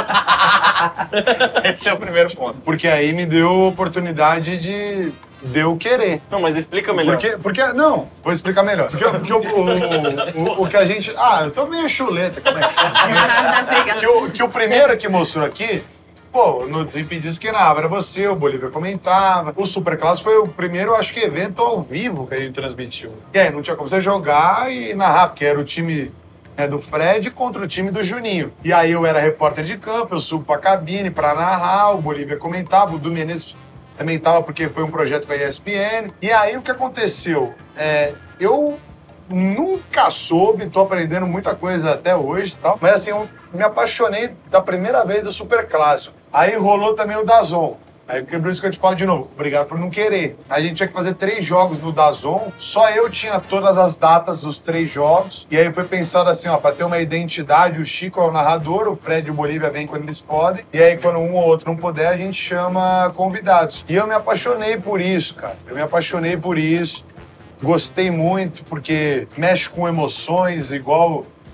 Esse é o primeiro ponto. Porque aí me deu oportunidade de, de eu querer. Não, mas explica melhor. Porque, porque, não, vou explicar melhor. Porque, porque o, o, o, o que a gente... Ah, eu tô meio chuleta, como é que chama? que, o, que o primeiro que mostrou aqui, pô, no Desimpedidos que narrava era você, o Bolívia comentava. O Superclássico foi o primeiro, acho que, evento ao vivo que a gente transmitiu. E aí, não tinha como você jogar e narrar, porque era o time... É do Fred contra o time do Juninho. E aí eu era repórter de campo, eu subo pra cabine pra narrar, o Bolívia comentava, o Du Menezes também tava porque foi um projeto com a E S P N. E aí o que aconteceu? É, eu nunca soube, tô aprendendo muita coisa até hoje e tal, mas assim, eu me apaixonei da primeira vez do Superclássico. Aí rolou também o Dazon. Aí por isso que eu te falo de novo, obrigado por não querer. A gente tinha que fazer três jogos no Dazon, só eu tinha todas as datas dos três jogos. E aí foi pensado assim, ó, pra ter uma identidade, o Chico é o narrador, o Fred e o Bolívia vêm quando eles podem. E aí quando um ou outro não puder, a gente chama convidados. E eu me apaixonei por isso, cara. Eu me apaixonei por isso. Gostei muito, porque mexe com emoções, igual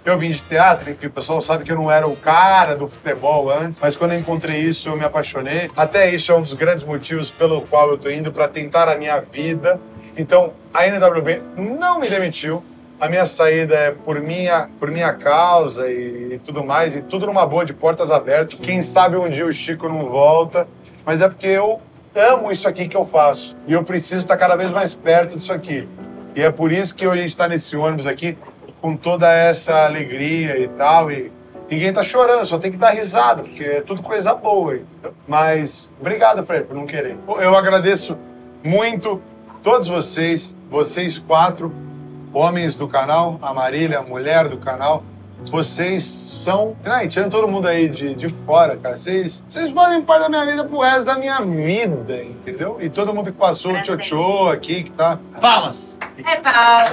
Eu vim de teatro, enfim, o pessoal sabe que eu não era o cara do futebol antes, mas quando eu encontrei isso, eu me apaixonei. Até isso é um dos grandes motivos pelo qual eu tô indo para tentar a minha vida. Então, a N W B não me demitiu. A minha saída é por minha, por minha causa e, e tudo mais, e tudo numa boa, de portas abertas. Quem sabe um dia o Chico não volta, mas é porque eu amo isso aqui que eu faço. E eu preciso estar cada vez mais perto disso aqui. E é por isso que hoje a gente está nesse ônibus aqui, com toda essa alegria e tal, e ninguém tá chorando, só tem que dar risada, porque é tudo coisa boa, entendeu? Mas obrigado, Fred, por não querer. Eu agradeço muito todos vocês, vocês quatro, homens do canal, a Marília, a mulher do canal, vocês são... Ah, tirando todo mundo aí de, de fora, cara, vocês, vocês fazem parte da minha vida pro resto da minha vida, entendeu? E todo mundo que passou, o Tchotchô aqui, que tá... Palmas! É palmas!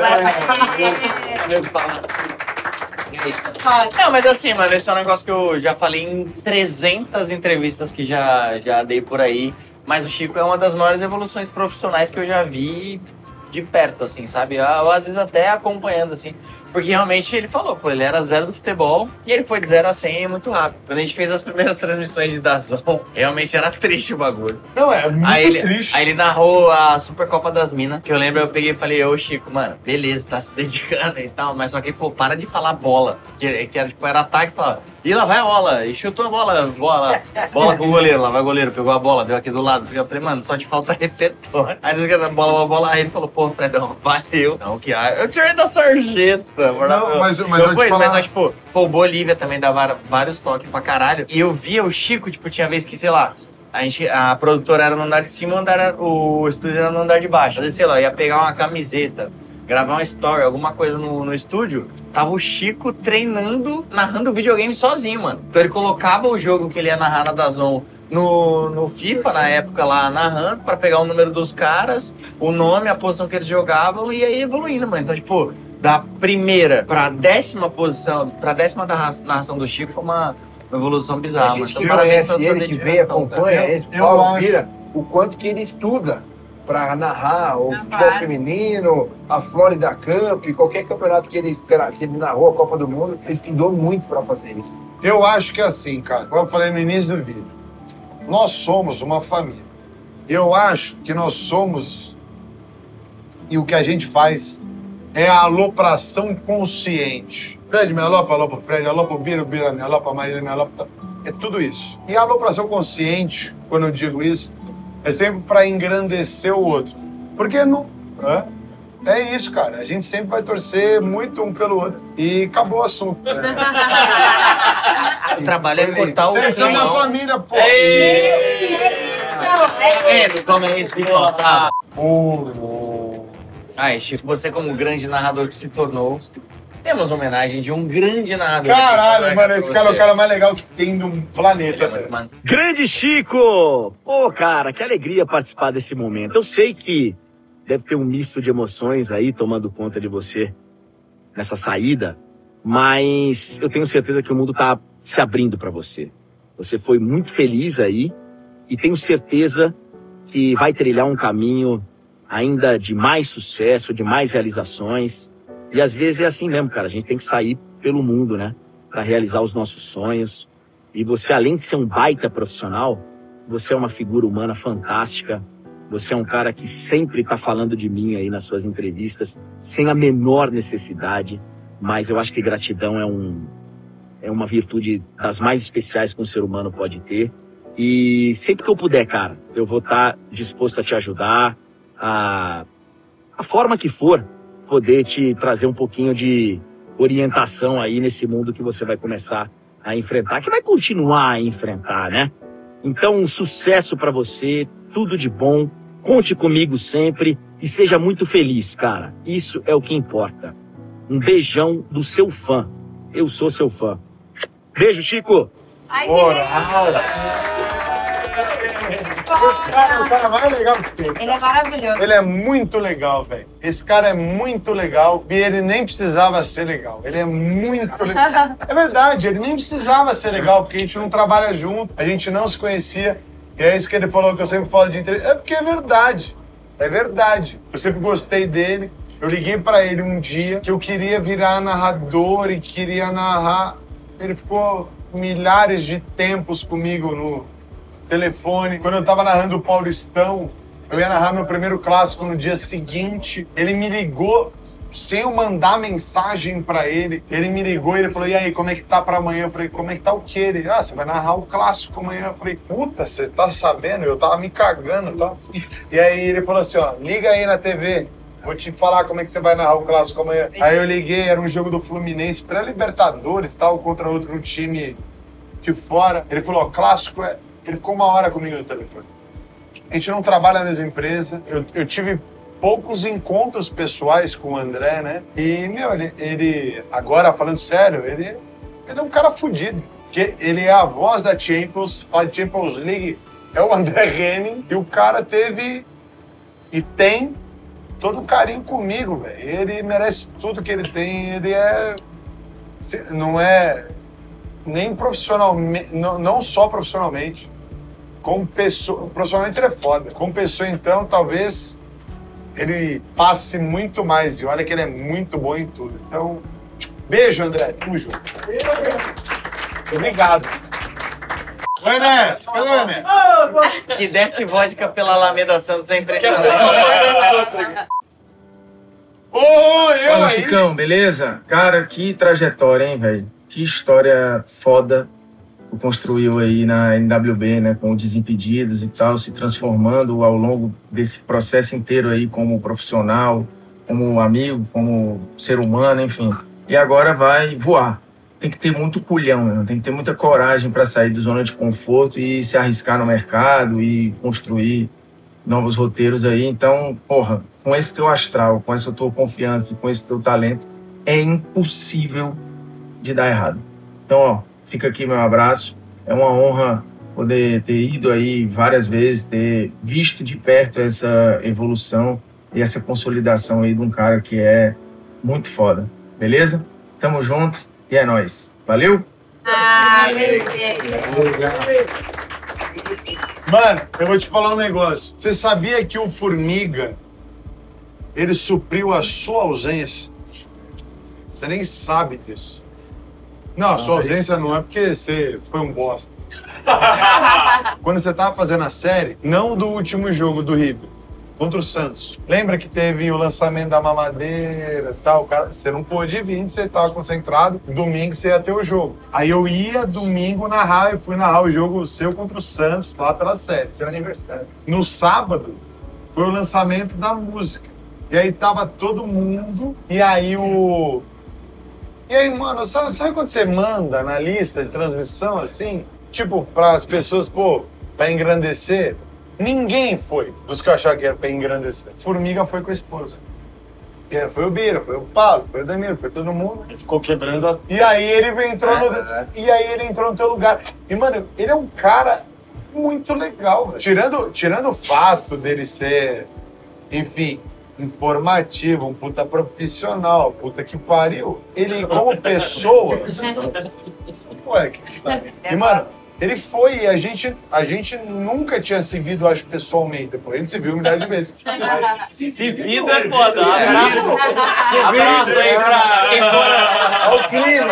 Não, mas assim, mano, esse é um negócio que eu já falei em trezentas entrevistas que já, já dei por aí. Mas o Chico é uma das maiores evoluções profissionais que eu já vi de perto, assim, sabe? Ou às vezes até acompanhando, assim. Porque realmente ele falou, pô, ele era zero do futebol e ele foi de zero a cem muito rápido. Quando a gente fez as primeiras transmissões de DAZN, realmente era triste o bagulho. Não, é muito aí ele, triste. Aí ele narrou a Supercopa das Minas, que eu lembro, eu peguei e falei, ô Chico, mano, beleza, tá se dedicando e tal, mas só que, pô, para de falar bola. Que, que era, tipo, era ataque e falava, e lá vai a bola, e chutou a bola, bola, bola com o goleiro, lá vai o goleiro, pegou a bola, deu aqui do lado. Eu falei, mano, só te falta repertório. Aí ele falou, bola, bola, bola, aí ele falou, pô, Fredão, valeu. Não, que ah, eu tirei da sarjeta. Não, mas, mas não eu foi isso, falar... mas só, tipo, pô, o Bolívia também dava vários toques pra caralho. E eu via o Chico, tipo, tinha vez que, sei lá, a, gente, a produtora era no andar de cima, o, andar, o estúdio era no andar de baixo. Às vezes, sei lá, ia pegar uma camiseta, gravar uma story, alguma coisa no, no estúdio, tava o Chico treinando, narrando videogame sozinho, mano. Então ele colocava o jogo que ele ia narrar na DAZN no, no FIFA, na época lá, narrando, pra pegar o número dos caras, o nome, a posição que eles jogavam, e aí evoluindo, mano. Então, tipo, da primeira pra décima posição, pra décima da narração do Chico, foi uma, uma evolução bizarra. A gente mano. que Então, parabéns conhece pela sua ele, que vê, dedicação, acompanha cara. esse Eu Paulo acho. Pira, o quanto que ele estuda para narrar o Não futebol para. feminino, a Florida Cup, qualquer campeonato que ele, espera- que ele narrou, a Copa do Mundo, ele estudou muito para fazer isso. Eu acho que é assim, cara, como eu falei no início do vídeo, nós somos uma família. Eu acho que nós somos, e o que a gente faz é a alopração consciente. Fred me alopa, alopa o Fred, alopa o Bira, o Bira me alopa, a Marília me alopa. É tudo isso. E a alopração consciente, quando eu digo isso, é sempre para engrandecer o outro. Porque não... Hã? É isso, cara. A gente sempre vai torcer muito um pelo outro. E acabou o assunto. Né? O trabalho é cortar o Vocês são uma pulmão. família, pô. É, como é isso que faltava? Pô, Aí, Chico, você como grande narrador que se tornou, temos homenagem de um grande narrador. caralho, mano, esse cara é o você. cara mais legal que tem no planeta, velho. Mano, Grande Chico! Pô, cara, que alegria participar desse momento. Eu sei que deve ter um misto de emoções aí tomando conta de você nessa saída, mas eu tenho certeza que o mundo tá se abrindo pra você. Você foi muito feliz aí e tenho certeza que vai trilhar um caminho ainda de mais sucesso, de mais realizações. E às vezes é assim mesmo, cara. A gente tem que sair pelo mundo, né? Pra realizar os nossos sonhos. E você, além de ser um baita profissional, você é uma figura humana fantástica. Você é um cara que sempre tá falando de mim aí nas suas entrevistas, sem a menor necessidade. Mas eu acho que gratidão é, um, é uma virtude das mais especiais que um ser humano pode ter. E sempre que eu puder, cara, eu vou estar disposto a te ajudar, a, a forma que for, poder te trazer um pouquinho de orientação aí nesse mundo que você vai começar a enfrentar, que vai continuar a enfrentar, né? Então, um sucesso pra você, tudo de bom, conte comigo sempre e seja muito feliz, cara. Isso é o que importa. Um beijão do seu fã. Eu sou seu fã. Beijo, Chico! Ai, que Moral. Esse cara é o cara mais legal que tem. Ele é maravilhoso. Ele é muito legal, velho. Esse cara é muito legal e ele nem precisava ser legal. Ele é muito legal. É verdade, ele nem precisava ser legal, porque a gente não trabalha junto, a gente não se conhecia. E é isso que ele falou, que eu sempre falo de interesse. É porque é verdade. É verdade. Eu sempre gostei dele. Eu liguei pra ele um dia que eu queria virar narrador e queria narrar. Ele ficou milhares de tempos comigo no telefone. Quando eu tava narrando o Paulistão, eu ia narrar meu primeiro clássico no dia seguinte. Ele me ligou, sem eu mandar mensagem pra ele. Ele me ligou e ele falou, e aí, como é que tá pra amanhã? Eu falei, como é que tá o quê? Ele, ah, você vai narrar o clássico amanhã. Eu falei, puta, você tá sabendo? Eu tava me cagando, tá? E aí ele falou assim, ó, liga aí na T V. Vou te falar como é que você vai narrar o clássico amanhã. Aí eu liguei, era um jogo do Fluminense, pré-Libertadores, tal, contra outro time de fora. Ele falou, ó, clássico é... Ele ficou uma hora comigo no telefone. A gente não trabalha na mesma empresa. Eu, eu tive poucos encontros pessoais com o André, né? E, meu, ele, ele agora, falando sério, ele, ele é um cara fudido. Porque ele é a voz da Champions, a Champions League é o André Henning. E o cara teve e tem todo o carinho comigo, velho. Ele merece tudo que ele tem. Ele é... Não é... Nem profissionalmente... Não, não só profissionalmente. Como pessoa... Profissionalmente ele é foda. Como pessoa, então, talvez ele passe muito mais. E olha que ele é muito bom em tudo. Então, beijo, André. Tamo junto. Obrigado. Oi, Inés. Cadê o Inés? Que desce vodka pela Alameda Santos é impressionante. Ô, eu Fala, aí. Chicão, beleza? Cara, que trajetória, hein, velho? Que história foda tu construiu aí na N W B, né? Com o Desimpedidos e tal, se transformando ao longo desse processo inteiro aí como profissional, como amigo, como ser humano, enfim. E agora vai voar. Tem que ter muito culhão, né? Tem que ter muita coragem para sair da zona de conforto e se arriscar no mercado e construir novos roteiros aí. Então, porra, com esse teu astral, com essa tua confiança, com esse teu talento, é impossível de dar errado. Então, ó, fica aqui meu abraço. É uma honra poder ter ido aí várias vezes, ter visto de perto essa evolução e essa consolidação aí de um cara que é muito foda. Beleza? Tamo junto e é nóis. Valeu? Ah, Mano, eu vou te falar um negócio. Você sabia que o Formiga, ele supriu a sua ausência? Você nem sabe disso. Não, a sua ausência não é porque você foi um bosta. Quando você tava fazendo a série, não do último jogo do River, contra o Santos. Lembra que teve o lançamento da mamadeira e tal? Cara, você não pôde vir, você tava concentrado. Domingo você ia ter o jogo. Aí eu ia domingo narrar, eu fui narrar o jogo seu contra o Santos, lá pela série. Seu aniversário. No sábado, foi o lançamento da música. E aí tava todo mundo, e aí o... E aí, mano, sabe, sabe quando você manda na lista de transmissão, assim? Tipo, para as pessoas, pô, pra engrandecer? Ninguém foi dos que eu achava que era pra engrandecer. Formiga foi com a esposa. E aí foi o Bira, foi o Paulo, foi o Danilo, foi todo mundo. Ele ficou quebrando a... E aí ele entrou no... E aí ele entrou no teu lugar. E, mano, ele é um cara muito legal, velho. Tirando, tirando o fato dele ser, enfim... informativo, um puta profissional, puta que pariu. Ele, como pessoa... Ué, que está... E, mano, ele foi... A gente, a gente nunca tinha se visto, acho, pessoalmente. Depois a gente se viu milhares de vezes. Se, se vida é foda. Abraço. Abraço aí pra quem for. Olha o clima.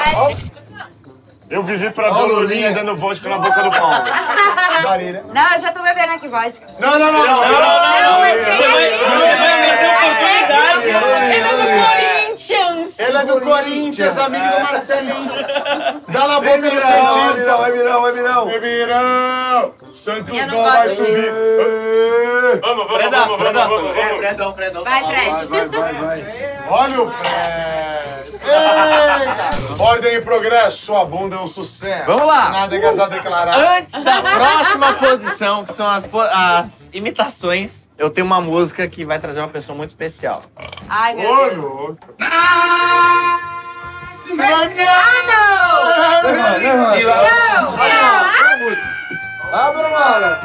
Eu vivi pra ver o Lulinha dando vodka na boca do Paulo. Marília. Não, eu já tô bebendo aqui vodka. Não, não, não. Não, não, não. Você vai perder a oportunidade. Ele é do Corinthians. Ele é do Corinthians, amigo do Marcelinho. Dá na boca do Santista. Vai, Mirão, vai, Mirão. Vai, Mirão. Santos Eu não não vai gosto subir. Vamos, vamos, Fredaço, Fredaço. É, Fredão, Fredão. Vai, Fred. Vai, vai, vai. Olha o Fred. Eita. Ordem e progresso, sua bunda é um sucesso. Vamos lá. Nada é casado declarado. Antes da próxima posição, que são as, po- as imitações, eu tenho uma música que vai trazer uma pessoa muito especial. Ai, meu Ô, Deus. louco. Ah, Abra, malas.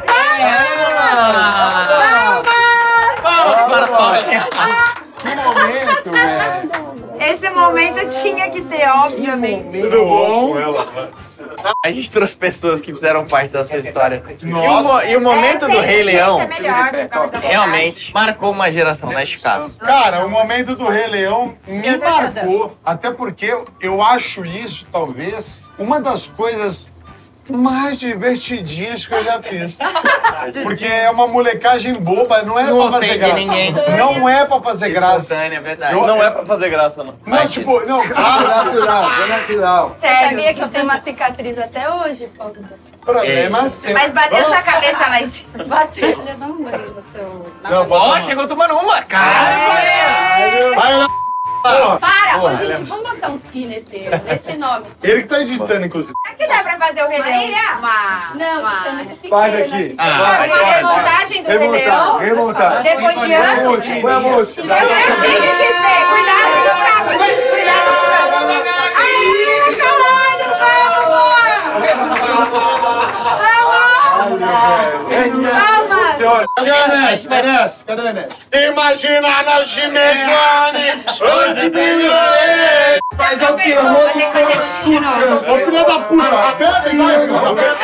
Palmas para a Tônia. Que momento, velho. Esse momento tinha que ter, obviamente. Tudo bom? A gente trouxe pessoas que fizeram parte da sua história. E o, Nossa. mo- e o momento do Rei Leão É melhor, realmente marcou uma geração, né, Chicasso? Cara, o momento do Rei Leão me marcou. Até porque eu- eu acho isso, talvez, uma das coisas mais divertidinhas que eu já fiz. Porque é uma molecagem boba, não é Não pra fazer ofende graça. ninguém. Não é pra fazer graça. Espontânea, é verdade. Eu- Não é pra fazer graça, não. Não, tipo, não, claro, Natural, é natural. Você sabia que eu tenho uma cicatriz até hoje por causa disso? problema seu. Mas bateu sua cabeça lá em cima. Bateu, olha, dá um banho no seu... Não, Ó, chegou tomando uma, cara! Vai lá. Porra. Para! Porra. Ô, gente, vamos botar uns pi nesse, nesse nome. Ele que tá editando, inclusive. Será que dá pra fazer o Rei Leão? Uma... Não, uma... gente, é muito pequena. Faz aqui. Ah, Vai, Uma vai, remontagem do Rei Leão? Remontar. Depois de anos? Põe a música. Vai ver assim que quiser. Cuidado com o cabo. Cuidado com o cabo. Ai, caralho, vamos! Vamos! Cadê a Enes? Cadê a Enes? Cadê a Enes? Imagina nós de Megane, hoje sem você. Mas eu quero fazer cadê de novo? Ô, filha da puta, bebe, vai, filha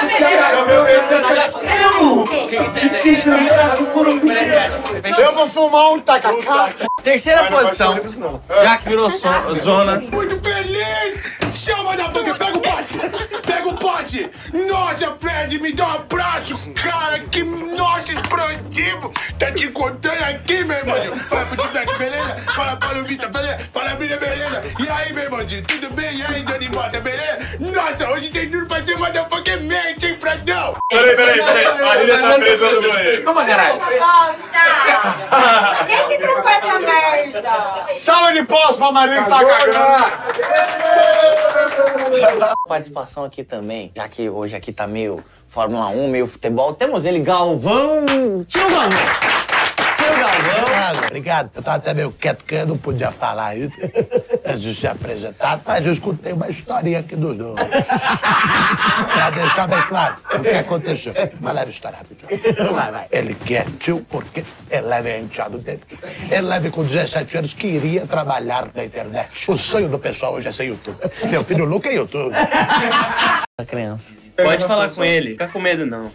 da puta. Eu vou fumar um tacacá. Terceira Mas não vai posição, ser ônibus, não. já que virou so- zona. Muito feliz! Chama da banca, pega o pote! Pega o pote! Nossa, Fred, me dá um abraço! Cara, que nossa explosivo! Tá te contando aqui, meu irmãozinho! Fala pro Tibete, beleza? Fala para o Vitor, beleza? Fala, Bíblia, beleza? E aí, meu irmãozinho, tudo bem? E aí, Dani Mota, beleza? Nossa, hoje tem tudo pra ser motherfucking mente, hein, Fredão? Peraí, peraí, peraí. Marília tá presa no banheiro. Vamos, caralho. Volta! Quem que trocou essa merda? Salva de palmas pra Maria que tá cagando. Participação aqui também, já que hoje aqui tá meio Fórmula um, meio futebol, temos ele, Galvão. Tira o Galvão. Tira o Galvão. Obrigado. Eu tava até meio quieto, porque eu não podia falar isso antes de ser apresentado, mas eu escutei uma historinha aqui dos dois. Pra deixar bem claro o que aconteceu. Uma leve história rapidinho. Vai, vai. Ele quietinho porque ele leve enteado dele. Ele leve com dezessete anos que iria trabalhar na internet. O sonho do pessoal hoje é ser youtuber. Meu filho Luca é youtuber. A criança. Pode falar com ele. Fica com medo, não.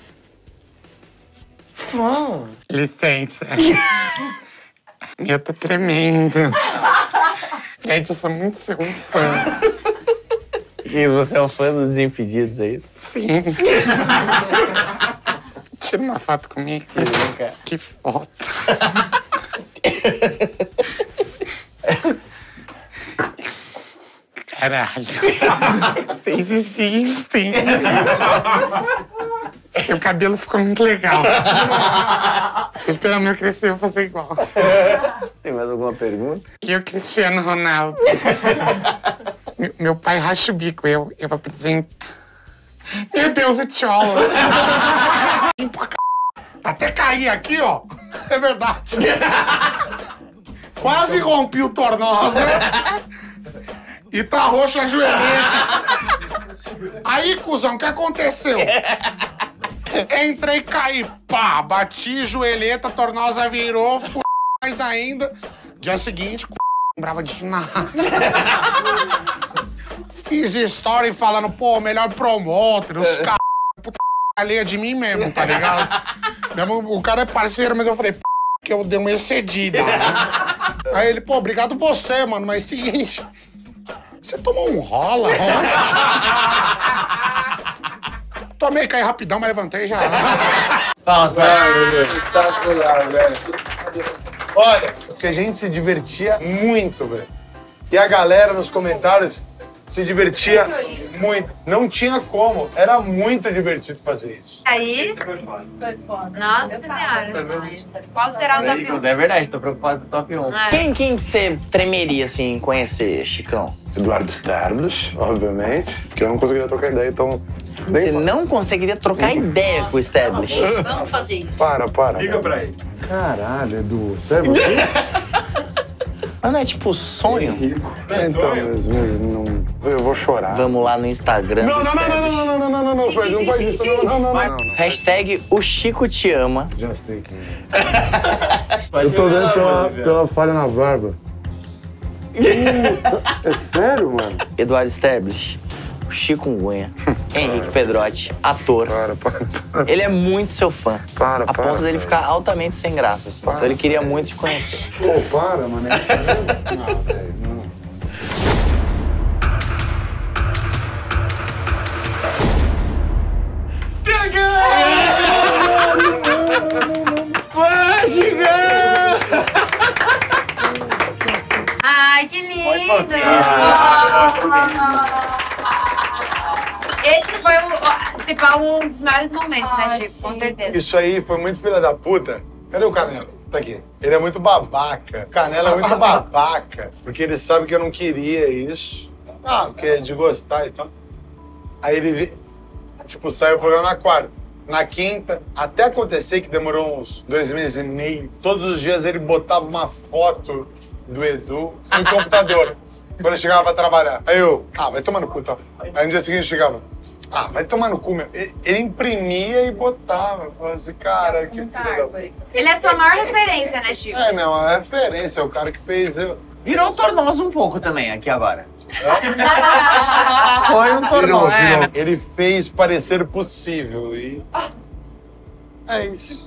Licença. Eu tô tremendo. Fred, eu sou muito seu fã. Isso, você é um fã do Desimpedidos, é isso? Sim. Tira uma foto comigo. Que foto. Caralho. Vocês existem. Seu cabelo ficou muito legal. Tô esperando eu crescer, eu vou fazer igual. Tem mais alguma pergunta? E o Cristiano Ronaldo? Meu- Meu pai racha o bico, eu, eu apresento. Meu Deus, o Tchola. Até cair aqui, ó. É verdade. Quase rompi o tornozelo. E tá roxo a joelheta. Aí, cuzão, o que aconteceu? Entrei e caí. Pá, bati, joelheta, tornosa virou, f... mais ainda. Dia seguinte, c... lembrava de nada. Fiz story falando, pô, melhor promoter, os caras, puta alheia de mim mesmo, tá ligado? Mesmo, o cara é parceiro, mas eu falei, p... que eu dei uma excedida, né? Aí ele, pô, obrigado você, mano, mas seguinte, você tomou um rola, rola? Tomei, caí rapidão, mas levantei já. Vamos, Espetacular, velho. Olha, porque a gente se divertia muito, velho. E a galera nos comentários se divertia muito. Não tinha como. Era muito divertido fazer isso. Aí. Foi foda. Nossa senhora. Qual será o top um? É verdade, tô preocupado com o top um. É. Quem, quem que você tremeria, assim, em conhecer, Chicão? Eduardo Sterblich, obviamente, que eu não conseguiria trocar ideia, então... Você não conseguiria trocar ideia com o Sterblich? Vamos fazer isso. Para, para. Liga pra ele. Caralho, Edu, você é você? Mas não é tipo sonho? Então, mas, mas não... Eu vou chorar. Vamos lá no Instagram. Não, do não, não, não, Sterblich. não, não, não, não, não, não, Fred, não faz isso, não, não, não, não. Hashtag o Chico te ama. Já sei quem é. Eu tô vendo pela, pela falha na barba. Puta, é sério, mano? Eduardo Sterblich, chikungunya, Henrique Pedrotti, ator. Para, para, para. Ele é muito seu fã. Para, a para, ponto dele para. ficar altamente sem graça, assim. Então ele queria muito te conhecer. Pô, para, mano. Não, velho, não. Vai, Gigão! Ai, que lindo! Esse foi o, se pá, um dos maiores momentos, né, Chico? Com certeza. Isso aí foi muito filha da puta. Cadê o Canela? Tá aqui. Ele é muito babaca. Canela é muito babaca. Porque ele sabe que eu não queria isso. Ah, porque é de gostar e tal. Aí ele, vi- tipo, saiu o programa na quarta. Na quinta, até acontecer que demorou uns dois meses e meio, todos os dias ele botava uma foto do Edu no computador, quando eu chegava pra trabalhar. Aí eu, ah, vai tomar no cu, tá? Aí no dia seguinte eu chegava, ah, vai tomar no cu, meu. Ele, ele imprimia e botava. Eu falava assim, cara, que filho da puta. Ele é a sua maior referência, né, Chico? É, meu, é referência, é o cara que fez... Eu... Virou tornoso um pouco também, aqui agora. Foi um Virou, tornoso. virou. É, Ele fez parecer possível e... É isso.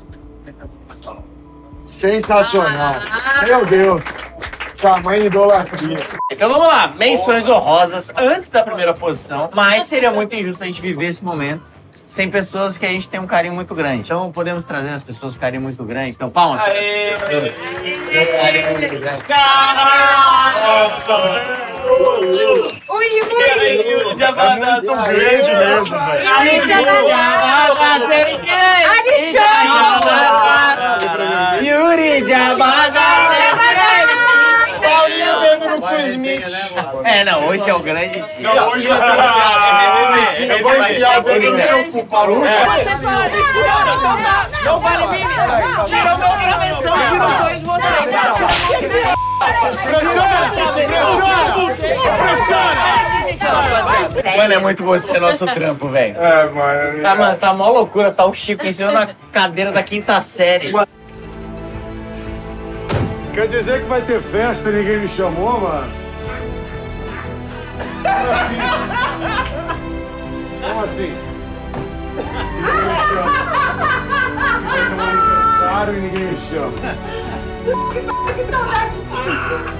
Sensacional. Meu Deus. Tamanho idolatria. Então vamos lá, menções honrosas antes da primeira posição, mas seria muito injusto a gente viver esse momento sem pessoas que a gente tem um carinho muito grande. Então podemos trazer as pessoas com carinho muito grande. Então palmas para essas pessoas. Ui, ui! Muito grande mesmo, velho. Yuri Jabada. Paulinho dentro do Chris Smith. É, não, hoje é o grande dia. Não, hoje vai ter. Eu vou enfiar o dedo no seu cu, Paulo. Vocês falam de tirão, então tá. Não vale mim, tirou meu travessão, tirou dois de vocês. Mano, é muito bom ser nosso trampo, velho. É, mano. Tá, mano, tá mó loucura, tá o Chico em cima da cadeira da quinta série. Quer dizer que vai ter festa e ninguém me chamou, mano? Como assim? Como assim? Ninguém me chama. Vai ter um aniversário e ninguém me chama. Que saudade disso.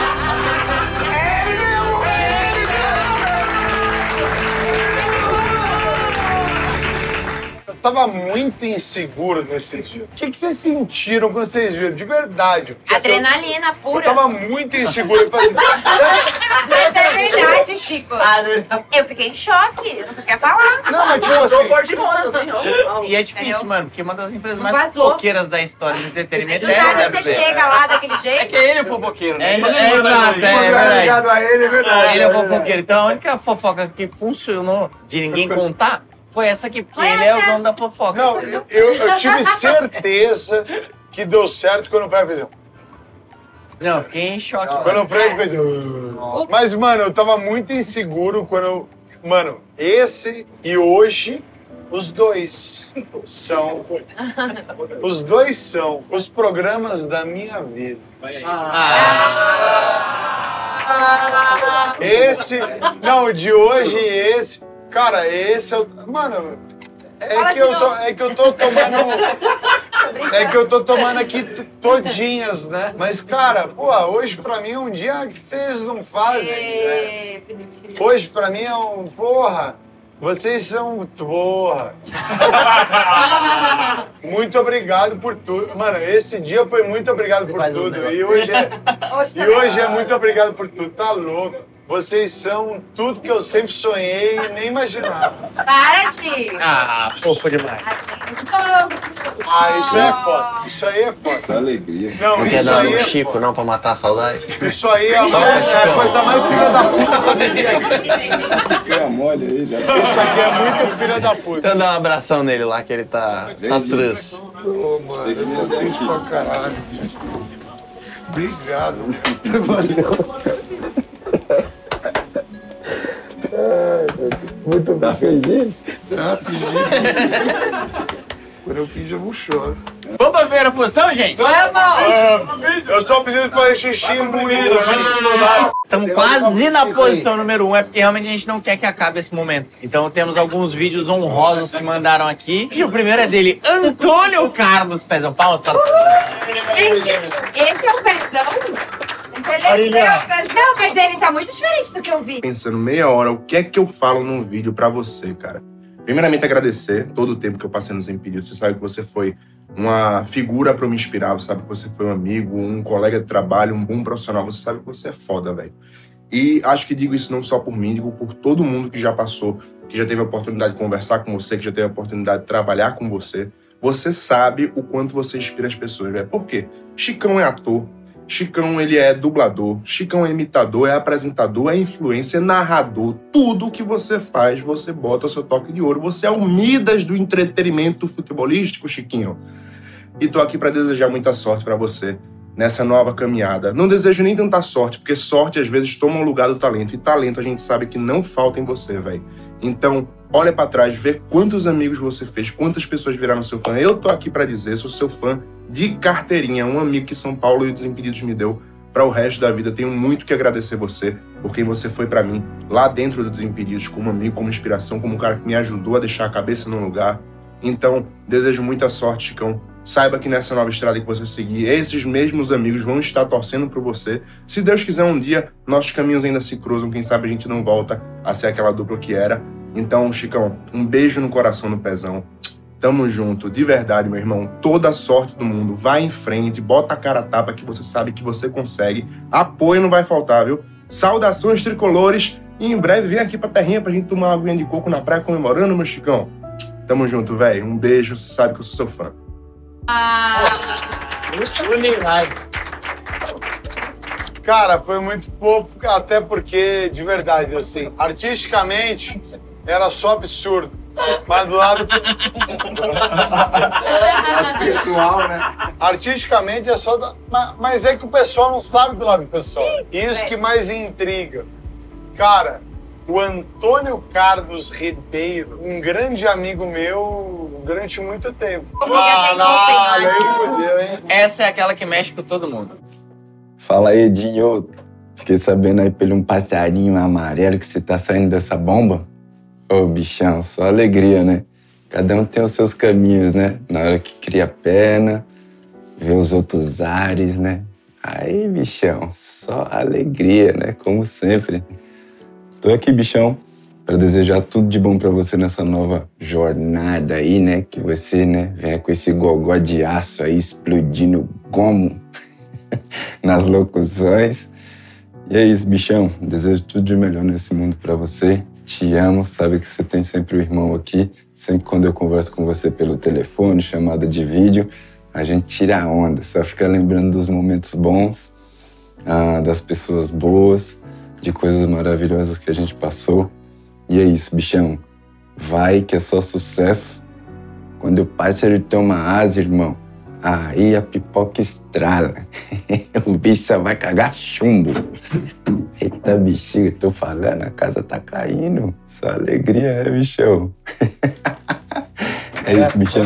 Eu tava muito inseguro nesse dia. O que, que vocês sentiram quando vocês viram? De verdade. Porque, assim, Adrenalina eu, pura. eu tava muito inseguro. Eu falei assim, Mas é verdade, Chico. Eu fiquei em choque. Eu não conseguia falar. não, mas tipo assim... E é difícil, mano, porque uma das empresas mais Vazou. fofoqueiras da história do entretenimento Do é nada a você chega lá daquele jeito. É que ele é o fofoqueiro, né? É, é, é exato, é, é verdade. Ligado a ele, é verdade. Ele é o fofoqueiro. Então a única fofoca que funcionou de ninguém contar foi essa aqui, porque Foi ele é o essa. dono da fofoca. Não, eu, eu, eu tive certeza que deu certo quando o Fred fez. Não, eu fiquei em choque. Quando mano. o Fred fez. "Ah". Mas, mano, eu tava muito inseguro quando eu. Mano, esse e hoje, os dois são. Os dois são os programas da minha vida. Esse. Não, o de hoje e esse. Cara, esse é o. Mano, é Fala que, de eu tô, novo. é que eu tô tomando. É que eu tô tomando aqui t- todinhas, né? Mas, cara, pô, hoje pra mim é um dia que vocês não fazem. Né? Hoje pra mim é um. Porra, vocês são. Porra. Muito obrigado por tudo. Mano, esse dia foi muito obrigado por tudo. E hoje é. E hoje é muito obrigado por tudo. Tá louco. Vocês são tudo que eu sempre sonhei e nem imaginava. Para, Chico. Ah, fofo demais. Ah, isso aí é foda. Isso aí é foda. Alegria. Não, Não quer isso dar aí no é Chico, foda. não, pra matar a saudade? Isso aí é a, mais, é a coisa mais filha da puta que eu vivi aqui. Fica mole aí, já. Isso aqui é muito filha da puta. Então dá um abração nele lá, que ele tá, tá trans. Ô, mano, eu tenho pra caralho, bicho. Obrigado. Valeu. Muito bem. Tá fingindo? Tá fingindo. Quando eu finjo, eu não choro. Vamos pra primeira posição, gente? Vamos! Eu só preciso fazer xixi muito. Estamos quase na posição número um, é porque realmente a gente não quer que acabe esse momento. Então temos alguns vídeos honrosos que mandaram aqui. E o primeiro é dele, Antônio Carlos Pezão. Palmas para o Gente, esse é o Pezão? Marília. Não, mas ele tá muito diferente do que eu vi. Pensando meia hora, o que é que eu falo num vídeo pra você, cara? Primeiramente, agradecer todo o tempo que eu passei nos Desimpedidos. Você sabe que você foi uma figura pra eu me inspirar. Você sabe que você foi um amigo, um colega de trabalho, um bom profissional. Você sabe que você é foda, velho. E acho que digo isso não só por mim, digo por todo mundo que já passou, que já teve a oportunidade de conversar com você, que já teve a oportunidade de trabalhar com você. Você sabe o quanto você inspira as pessoas, velho. Por quê? Chicão é ator. Chicão, ele é dublador, Chicão é imitador, é apresentador, é influencer, é narrador. Tudo que você faz, você bota o seu toque de ouro. Você é o Midas do entretenimento futebolístico, Chiquinho. E tô aqui pra desejar muita sorte pra você nessa nova caminhada. Não desejo nem tanta sorte, porque sorte às vezes toma o lugar do talento. E talento a gente sabe que não falta em você, velho. Então, olha pra trás, vê quantos amigos você fez, quantas pessoas viraram seu fã. Eu tô aqui pra dizer, sou seu fã de carteirinha, um amigo que São Paulo e o Desimpedidos me deu para o resto da vida. Tenho muito que agradecer você, por quem você foi para mim, lá dentro do Desimpedidos, como amigo, como inspiração, como um cara que me ajudou a deixar a cabeça no lugar. Então, desejo muita sorte, Chicão. Saiba que nessa nova estrada que você seguir, esses mesmos amigos vão estar torcendo por você. Se Deus quiser, um dia, nossos caminhos ainda se cruzam, quem sabe a gente não volta a ser aquela dupla que era. Então, Chicão, um beijo no coração, no pezão. Tamo junto, de verdade, meu irmão. Toda a sorte do mundo. Vai em frente, bota a cara a tapa que você sabe que você consegue. Apoio não vai faltar, viu? Saudações tricolores. E em breve vem aqui pra terrinha pra gente tomar uma aguinha de coco na praia comemorando, meu Chicão. Tamo junto, velho. Um beijo, você sabe que eu sou seu fã. Ah. Cara, foi muito fofo, até porque, de verdade, assim, artisticamente, era só absurdo. Mas do lado pessoal, né? Artisticamente é só da... Mas é que o pessoal não sabe do lado pessoal. Isso que mais intriga. Cara, o Antônio Carlos Ribeiro, um grande amigo meu durante muito tempo. Caralho, fudeu, hein? Essa é aquela que mexe com todo mundo. Fala aí, Edinho. Fiquei sabendo aí pelo um passarinho amarelo que você tá saindo dessa bomba. Ô, bichão, só alegria, né? Cada um tem os seus caminhos, né? Na hora que cria perna, vê os outros ares, né? Aí, bichão, só alegria, né? Como sempre. Tô aqui, bichão, pra desejar tudo de bom pra você nessa nova jornada aí, né? Que você, né, venha com esse gogó de aço aí, explodindo gomo nas locuções. E é isso, bichão. Desejo tudo de melhor nesse mundo pra você. Te amo, sabe que você tem sempre o irmão aqui. Sempre quando eu converso com você pelo telefone, chamada de vídeo, a gente tira a onda, só fica lembrando dos momentos bons, ah, das pessoas boas, de coisas maravilhosas que a gente passou. E é isso, bichão. Vai que é só sucesso. Quando o pássaro toma asa, irmão, aí a pipoca estrala. O bicho só vai cagar chumbo. Eita bexiga, tô falando, a casa tá caindo. Só alegria, né, bichão? É isso, bichão.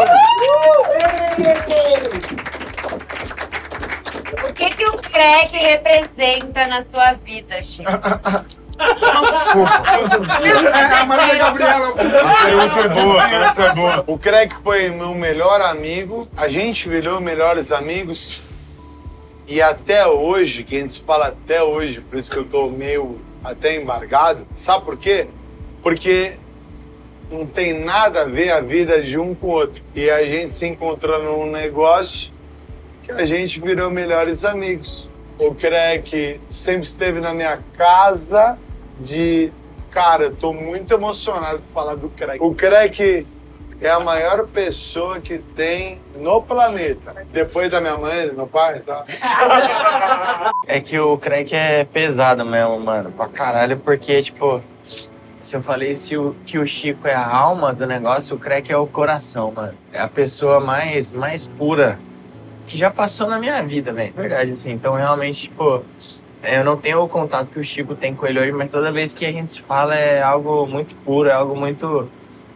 O que que o crack representa na sua vida, Chico? Desculpa. É, a Maria Gabriela. A pergunta é boa, a pergunta é boa. O Craig foi meu melhor amigo, a gente virou melhores amigos. E até hoje, que a gente fala até hoje, por isso que eu tô meio até embargado, sabe por quê? Porque não tem nada a ver a vida de um com o outro. E a gente se encontrou num negócio que a gente virou melhores amigos. O Craig sempre esteve na minha casa de... Cara, eu tô muito emocionado por falar do Craig. O Craig é a maior pessoa que tem no planeta. Depois da minha mãe, do meu pai, tá? É que o Craig é pesado mesmo, mano, pra caralho, porque, tipo, se eu falei se o, que o Chico é a alma do negócio, o Craig é o coração, mano. É a pessoa mais, mais pura que já passou na minha vida, velho. Verdade, assim. Então, realmente, tipo, eu não tenho o contato que o Chico tem com ele hoje, mas toda vez que a gente se fala é algo muito puro, é algo muito...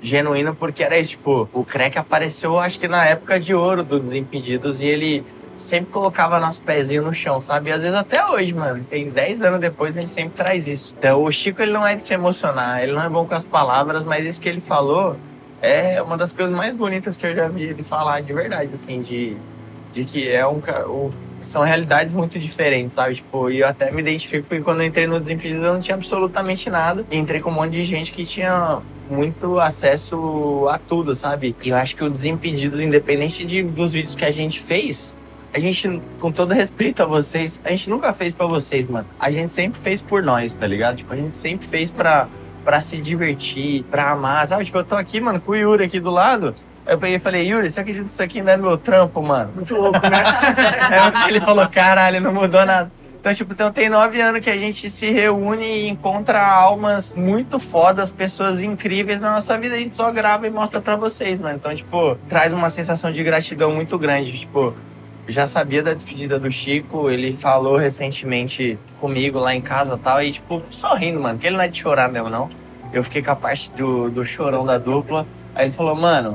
genuíno, porque era isso, tipo, o Crack apareceu, acho que na época de ouro do Desimpedidos, e ele sempre colocava nosso pezinho no chão, sabe? E às vezes até hoje, mano, tem dez anos depois, a gente sempre traz isso. Então, o Chico, ele não é de se emocionar, ele não é bom com as palavras, mas isso que ele falou é uma das coisas mais bonitas que eu já vi ele falar, de verdade, assim, de, de que é um... O, são realidades muito diferentes, sabe? Tipo, e eu até me identifico porque quando eu entrei no Desimpedidos eu não tinha absolutamente nada. E entrei com um monte de gente que tinha muito acesso a tudo, sabe? E eu acho que o Desimpedidos, independente de, dos vídeos que a gente fez, a gente, com todo respeito a vocês, a gente nunca fez pra vocês, mano. A gente sempre fez por nós, tá ligado? Tipo, a gente sempre fez pra, pra se divertir, pra amar, sabe? Tipo, eu tô aqui, mano, com o Yuri aqui do lado. Eu peguei e falei, Yuri, você acredita que isso aqui não é meu trampo, mano? Muito louco, né? Aí ele falou, caralho, não mudou nada. Então, tipo, então tem nove anos que a gente se reúne e encontra almas muito fodas, pessoas incríveis na nossa vida. A gente só grava e mostra pra vocês, mano. Então, tipo, traz uma sensação de gratidão muito grande. Tipo, já sabia da despedida do Chico, ele falou recentemente comigo lá em casa e tal. E, tipo, sorrindo, mano, porque ele não é de chorar mesmo, não. Eu fiquei com a parte do, do chorão da dupla. Aí ele falou, mano...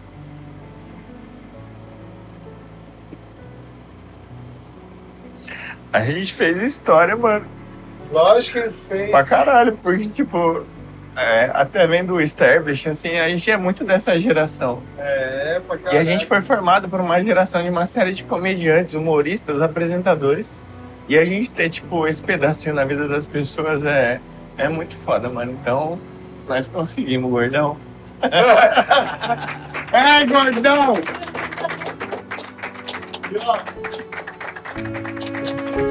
A gente fez história, mano. Lógico que ele fez. Pra caralho, porque, tipo, é, até vendo o Establish, assim, a gente é muito dessa geração. É, pra caralho. E a gente foi formado por uma geração de uma série de comediantes, humoristas, apresentadores. E a gente ter, tipo, esse pedacinho na vida das pessoas é, é muito foda, mano. Então, nós conseguimos, gordão. É, gordão! E, ó,